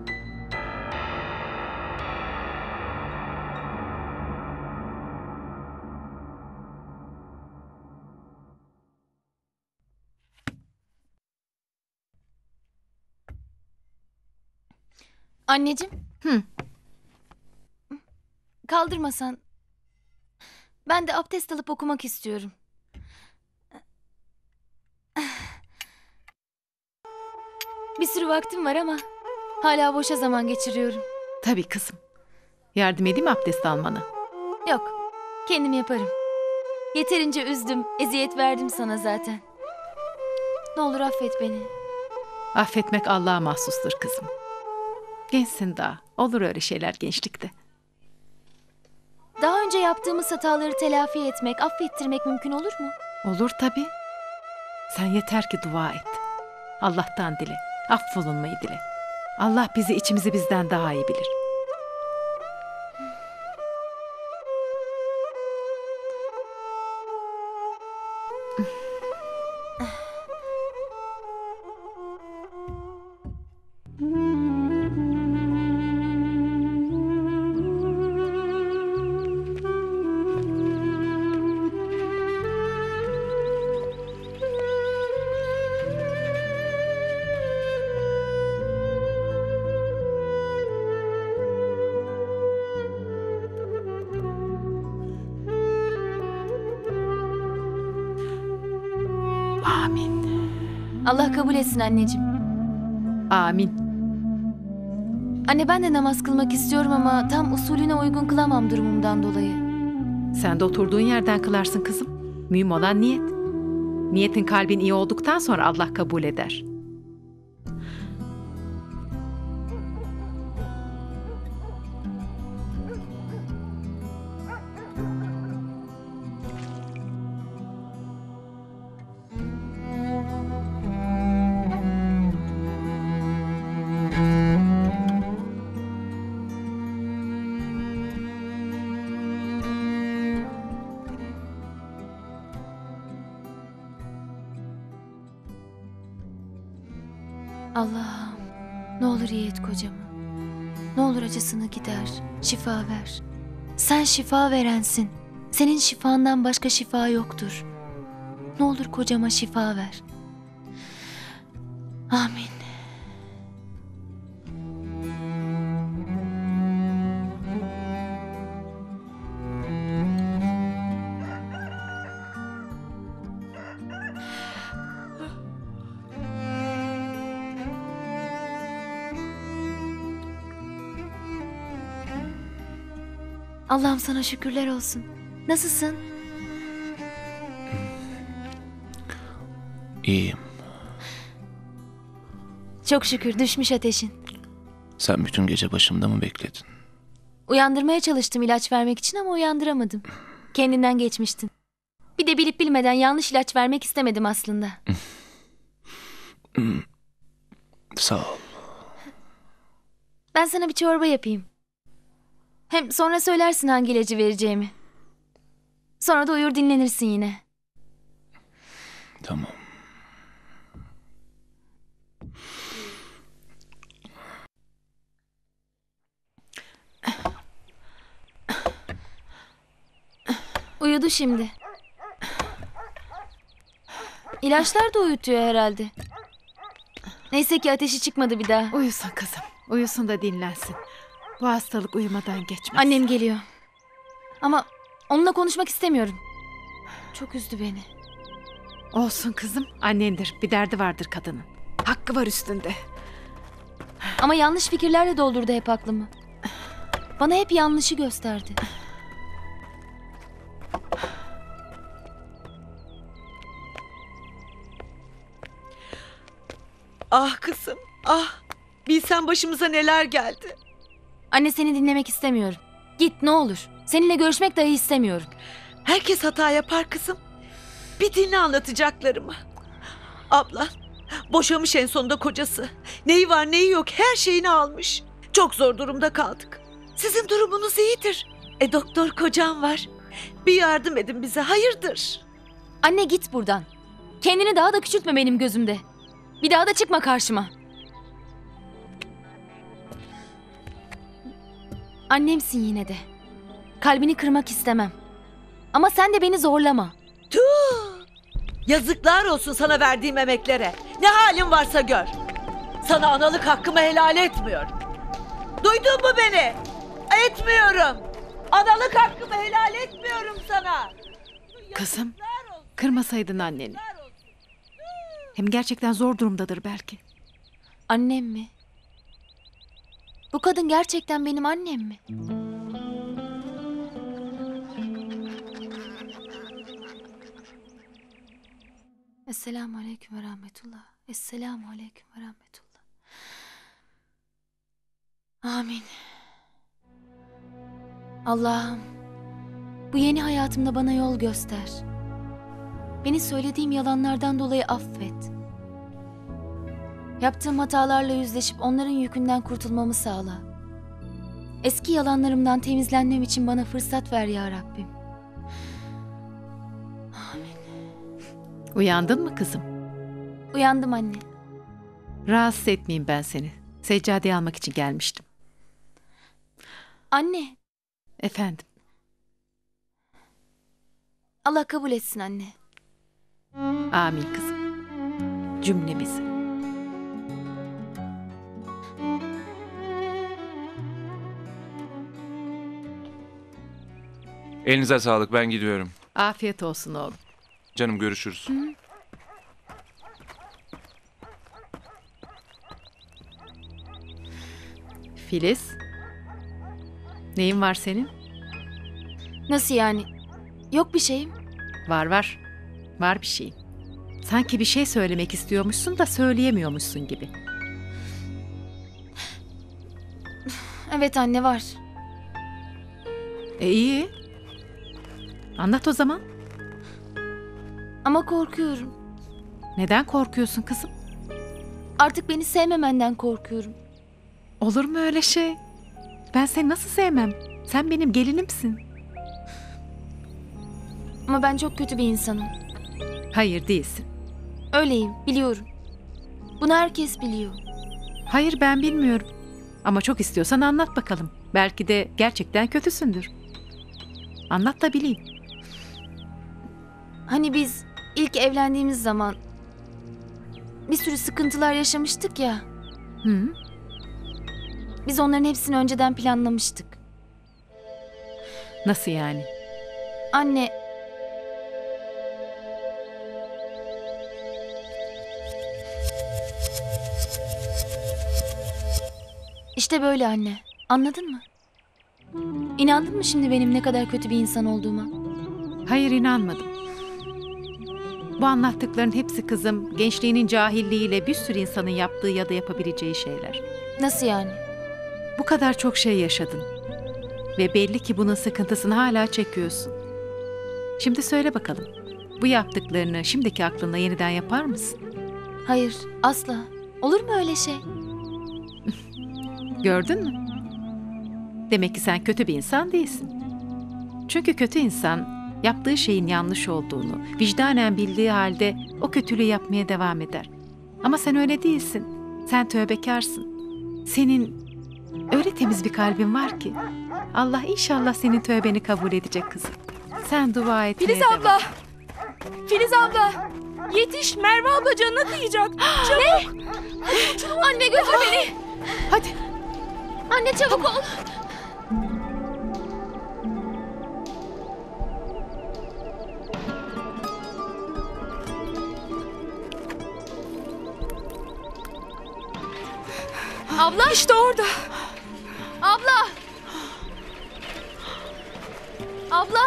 Anneciğim. Hı. Kaldırmasan. Ben de abdest alıp okumak istiyorum. Bir sürü vaktim var ama hala boşa zaman geçiriyorum. Tabii kızım. Yardım edeyim mi abdest almana? Yok, kendim yaparım. Yeterince üzdüm, eziyet verdim sana zaten. Ne olur affet beni. Affetmek Allah'a mahsustur kızım. Gençsin daha. Olur öyle şeyler gençlikte. Daha önce yaptığımız hataları telafi etmek, affettirmek mümkün olur mu? Olur tabii. Sen yeter ki dua et. Allah'tan dile. Affolunmayı dile. Allah bizi içimizi bizden daha iyi bilir. Amin. Allah kabul etsin anneciğim. Amin. Anne, ben de namaz kılmak istiyorum ama tam usulüne uygun kılamam durumumdan dolayı. Sen de oturduğun yerden kılarsın kızım. Mühim olan niyet. Niyetin kalbin iyi olduktan sonra Allah kabul eder. Allah'ım ne olur iyi et kocamı. Ne olur acısını gider, şifa ver. Sen şifa verensin. Senin şifandan başka şifa yoktur. Ne olur kocama şifa ver. Amin. Allah'ım sana şükürler olsun. Nasılsın? İyiyim. Çok şükür düşmüş ateşin. Sen bütün gece başımda mı bekledin? Uyandırmaya çalıştım ilaç vermek için ama uyandıramadım. Kendinden geçmiştin. Bir de bilip bilmeden yanlış ilaç vermek istemedim aslında. Sağ ol. Ben sana bir çorba yapayım. Hem sonra söylersin hangi ilacı vereceğimi. Sonra da uyur dinlenirsin yine. Tamam. Uyudu şimdi. İlaçlar da uyutuyor herhalde. Neyse ki ateşi çıkmadı bir daha. Uyusun kızım. Uyusun da dinlensin. Bu hastalık uyumadan geçmez. Annem geliyor. Ama onunla konuşmak istemiyorum. Çok üzdü beni. Olsun kızım. Annendir. Bir derdi vardır kadının. Hakkı var üstünde. Ama yanlış fikirlerle doldurdu hep aklımı. Bana hep yanlışı gösterdi. Ah kızım, ah. Bilsen başımıza neler geldi. Anne seni dinlemek istemiyorum. Git ne olur. Seninle görüşmek dahi istemiyorum. Herkes hata yapar kızım. Bir dinle anlatacaklarımı. Ablan boşamış en sonunda kocası. Neyi var neyi yok her şeyini almış. Çok zor durumda kaldık. Sizin durumunuz iyidir. Doktor kocam var. Bir yardım edin bize, hayırdır? Anne git buradan. Kendini daha da küçültme benim gözümde. Bir daha da çıkma karşıma. Annemsin yine de. Kalbini kırmak istemem. Ama sen de beni zorlama. Tüh! Yazıklar olsun sana verdiğim emeklere. Ne halin varsa gör. Sana analık hakkımı helal etmiyorum. Duydun mu beni? Etmiyorum. Analık hakkımı helal etmiyorum sana. Kızım, kırmasaydın anneni. Hem gerçekten zor durumdadır belki. Annem mi? Bu kadın gerçekten benim annem mi? Esselamu aleyküm ve rahmetullah. Esselamu aleyküm ve rahmetullah. Amin. Allah'ım, bu yeni hayatımda bana yol göster. Beni söylediğim yalanlardan dolayı affet. Yaptığım hatalarla yüzleşip onların yükünden kurtulmamı sağla. Eski yalanlarımdan temizlenmem için bana fırsat ver ya Rabbim. Amin. Uyandın mı kızım? Uyandım anne. Rahatsız etmeyeyim ben seni. Seccadeyi almak için gelmiştim. Anne. Efendim? Allah kabul etsin anne. Amin kızım. Cümlemizi. Elinize sağlık, ben gidiyorum. Afiyet olsun oğlum. Canım görüşürüz. Filiz. Neyin var senin? Nasıl yani? Yok bir şeyim. Var var. Var bir şeyin. Sanki bir şey söylemek istiyormuşsun da söyleyemiyormuşsun gibi. Evet anne var. İyi. Anlat o zaman. Ama korkuyorum. Neden korkuyorsun kızım? Artık beni sevmemenden korkuyorum. Olur mu öyle şey? Ben seni nasıl sevmem? Sen benim gelinimsin. Ama ben çok kötü bir insanım. Hayır değilsin. Öyleyim, biliyorum. Bunu herkes biliyor. Hayır, ben bilmiyorum. Ama çok istiyorsan anlat bakalım. Belki de gerçekten kötüsündür. Anlat da bileyim. Hani biz ilk evlendiğimiz zaman bir sürü sıkıntılar yaşamıştık ya. Hı? Biz onların hepsini önceden planlamıştık. Nasıl yani? Anne, İşte böyle anne. Anladın mı? İnandın mı şimdi benim ne kadar kötü bir insan olduğuma? Hayır, inanmadım. Bu anlattıkların hepsi kızım, gençliğinin cahilliğiyle bir sürü insanın yaptığı ya da yapabileceği şeyler. Nasıl yani? Bu kadar çok şey yaşadın. Ve belli ki bunun sıkıntısını hala çekiyorsun. Şimdi söyle bakalım. Bu yaptıklarını şimdiki aklınla yeniden yapar mısın? Hayır, asla. Olur mu öyle şey? Gördün mü? Demek ki sen kötü bir insan değilsin. Çünkü kötü insan yaptığı şeyin yanlış olduğunu vicdanen bildiği halde o kötülüğü yapmaya devam eder. Ama sen öyle değilsin. Sen tövbekarsın. Senin öyle temiz bir kalbin var ki. Allah inşallah senin tövbeni kabul edecek kızım. Sen dua etmeye Filiz devam. abla! Filiz abla! Yetiş, Merve abla canına kıyacak. Çabuk! Anne götür beni. Hadi. Anne çabuk ol. Abla. İşte orada. Abla. Abla.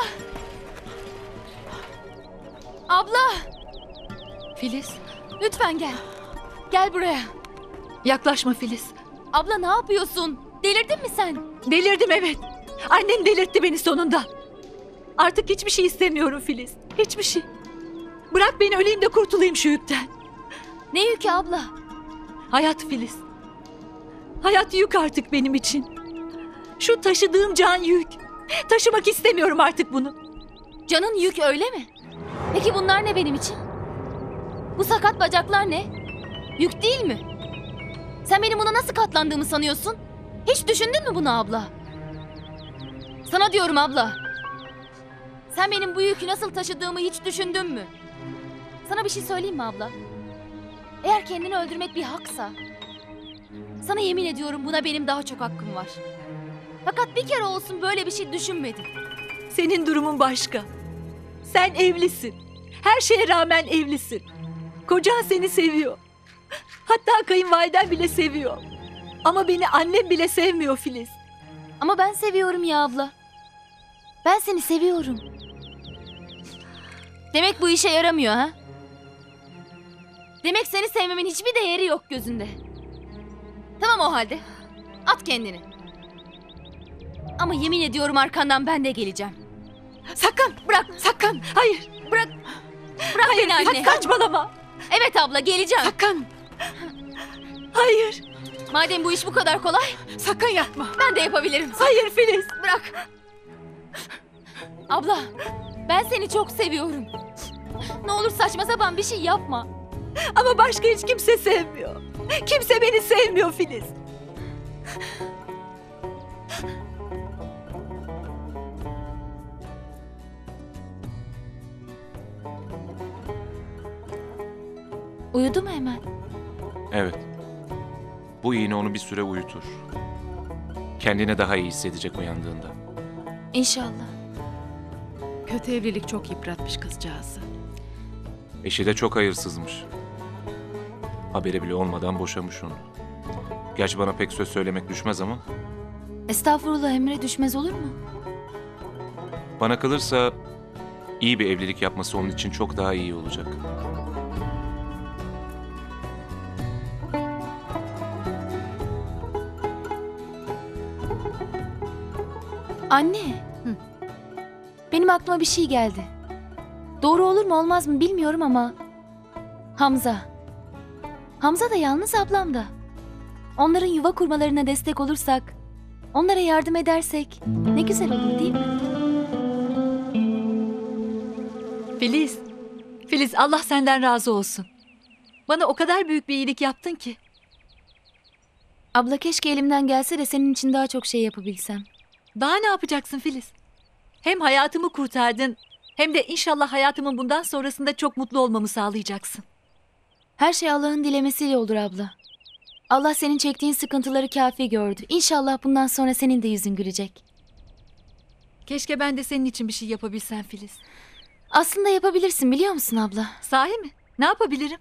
Abla. Filiz, Lütfen gel. Gel buraya. yaklaşma Filiz. Abla ne yapıyorsun? Delirdin mi sen? Delirdim evet. Annem delirtti beni sonunda. Artık hiçbir şey istemiyorum Filiz. Hiçbir şey. Bırak beni öleyim de kurtulayım şu yükten. Ne yükü abla? Hayat Filiz. Hayat yük artık benim için. Şu taşıdığım can yük. Taşımak istemiyorum artık bunu. Canın yük öyle mi? Peki bunlar ne benim için? Bu sakat bacaklar ne? Yük değil mi? Sen benim buna nasıl katlandığımı sanıyorsun? Hiç düşündün mü bunu abla? Sana diyorum abla. Sen benim bu yükü nasıl taşıdığımı hiç düşündün mü? Sana bir şey söyleyeyim mi abla? Eğer kendini öldürmek bir haksa, sana yemin ediyorum buna benim daha çok hakkım var. Fakat bir kere olsun böyle bir şey düşünmedim. Senin durumun başka. Sen evlisin. Her şeye rağmen evlisin. Kocan seni seviyor. Hatta kayınvaliden bile seviyor. Ama beni annem bile sevmiyor Filiz. Ama ben seviyorum ya abla. Ben seni seviyorum. Demek bu işe yaramıyor ha? Demek seni sevmemin hiçbir değeri yok gözünde. Tamam o halde. At kendini. Ama yemin ediyorum arkandan ben de geleceğim. Sakın bırak, sakın. Hayır. Bırak. Bırak Hayır, beni anne. saçmalama. Evet abla geleceğim. Sakın. Hayır. Madem bu iş bu kadar kolay, Sakın yapma. ben de yapabilirim. Hayır Filiz. Bırak. Abla, ben seni çok seviyorum. Ne olur saçma sapan bir şey yapma. Ama başka hiç kimse sevmiyor. Kimse beni sevmiyor Filiz. Uyudu mu hemen? Evet. Bu iğne onu bir süre uyutur. Kendini daha iyi hissedecek uyandığında. İnşallah. Kötü evlilik çok yıpratmış kızcağızı. Eşi de çok hayırsızmış. Haberi bile olmadan boşamış onu. Gerçi bana pek söz söylemek düşmez ama Estağfurullah Emre, düşmez olur mu? bana kalırsa iyi bir evlilik yapması onun için çok daha iyi olacak. Anne. Benim aklıma bir şey geldi. Doğru olur mu olmaz mı bilmiyorum ama Hamza. Hamza da yalnız, ablam da. Onların yuva kurmalarına destek olursak, onlara yardım edersek ne güzel olur değil mi? Filiz. Filiz, Allah senden razı olsun. Bana o kadar büyük bir iyilik yaptın ki. Abla keşke elimden gelse de senin için daha çok şey yapabilsem. Daha ne yapacaksın Filiz? Hem hayatımı kurtardın hem de inşallah hayatımın bundan sonrasında çok mutlu olmamı sağlayacaksın. Her şey Allah'ın dilemesiyle olur abla. Allah senin çektiğin sıkıntıları kafi gördü. İnşallah bundan sonra senin de yüzün gülecek. Keşke ben de senin için bir şey yapabilsem Filiz. Aslında yapabilirsin biliyor musun abla? Sahi mi? Ne yapabilirim?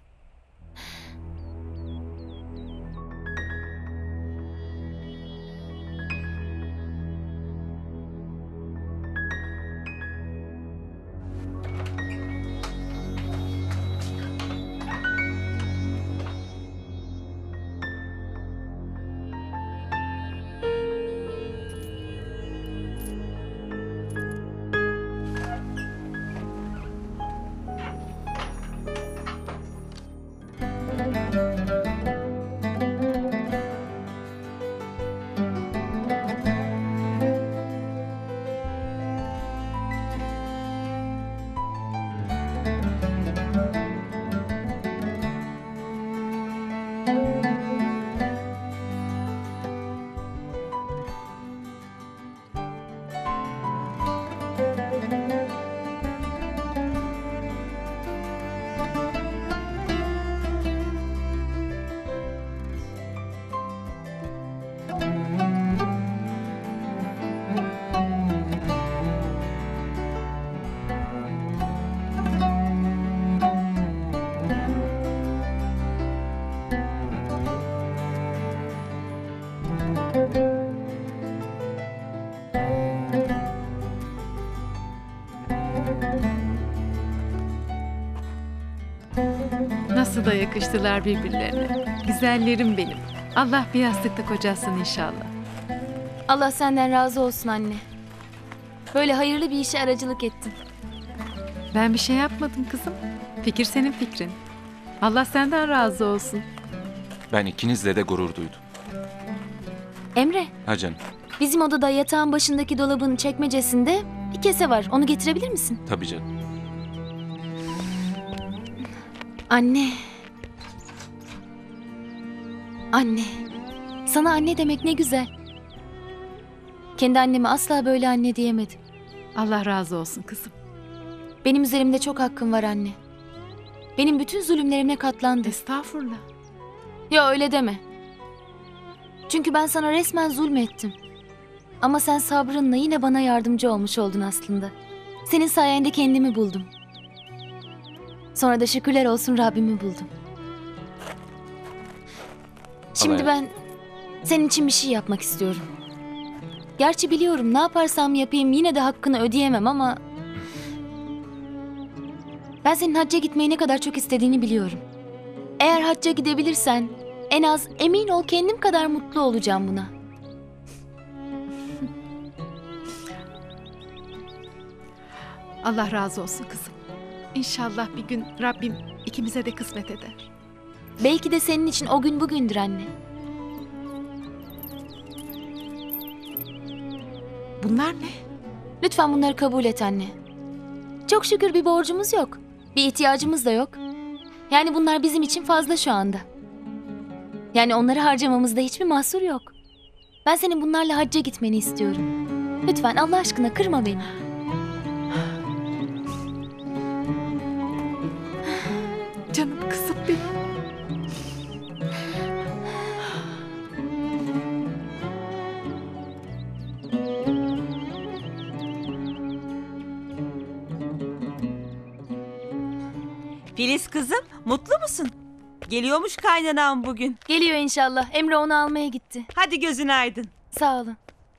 Nasıl da yakıştılar birbirlerine. Güzellerim benim. Allah bir yastıkta kocasın inşallah. Allah senden razı olsun anne. Böyle hayırlı bir işe aracılık ettin. Ben bir şey yapmadım kızım. Fikir senin fikrin. Allah senden razı olsun. Ben ikinizle de gurur duydum. Emre, Ha canım. bizim odada yatağın başındaki dolabın çekmecesinde bir kese var. Onu getirebilir misin? Tabii canım. Anne. Anne. Sana anne demek ne güzel. Kendi anneme asla böyle anne diyemedim. Allah razı olsun kızım. Benim üzerimde çok hakkın var anne. Benim bütün zulümlerime katlandı. Estağfurullah. Ya öyle deme. Çünkü ben sana resmen zulmettim. Ama sen sabrınla yine bana yardımcı olmuş oldun aslında. Senin sayende kendimi buldum. Sonra da şükürler olsun Rabbimi buldum. Şimdi ben senin için bir şey yapmak istiyorum. Gerçi biliyorum ne yaparsam yapayım yine de hakkını ödeyemem ama... Ben senin hacca gitmeyi ne kadar çok istediğini biliyorum. Eğer hacca gidebilirsen en az emin ol kendim kadar mutlu olacağım buna. Allah razı olsun kızım. İnşallah bir gün Rabbim ikimize de kısmet eder. Belki de senin için o gün bugündür anne. Bunlar ne? Lütfen bunları kabul et anne. Çok şükür bir borcumuz yok. Bir ihtiyacımız da yok. Yani bunlar bizim için fazla şu anda. Yani onları harcamamızda hiçbir mahsur yok. Ben senin bunlarla hacca gitmeni istiyorum. Lütfen Allah aşkına kırma beni. Canım kızım benim. Filiz kızım, mutlu musun? Geliyormuş kaynanan bugün. Geliyor inşallah. Emre onu almaya gitti. Hadi gözün aydın. Sağ olun.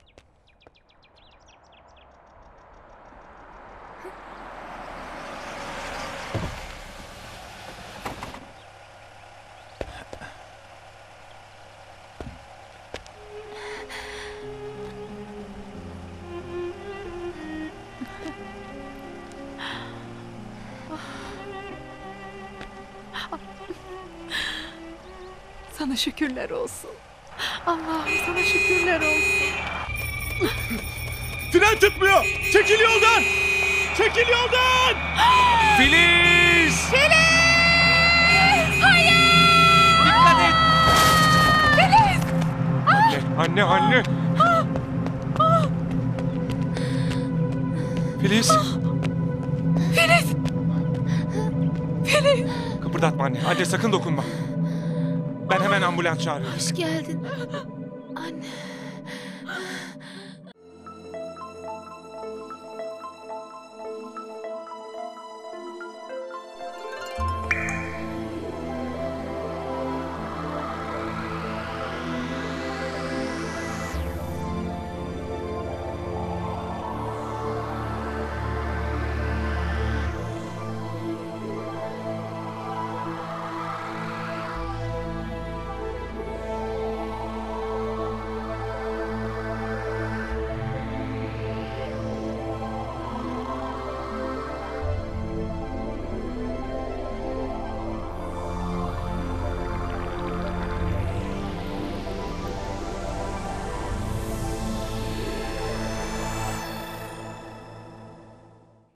Sana şükürler olsun. Allah'ım sana şükürler olsun. Fren tutmuyor. Çekil yoldan. Çekil yoldan. Filiz! Filiz! Hayır! Anne. Filiz. Filiz! Kıpırdatma anne. Anne sakın dokunma. Ben hemen ambulans çağırıyorum. Hoş geldin. Anne.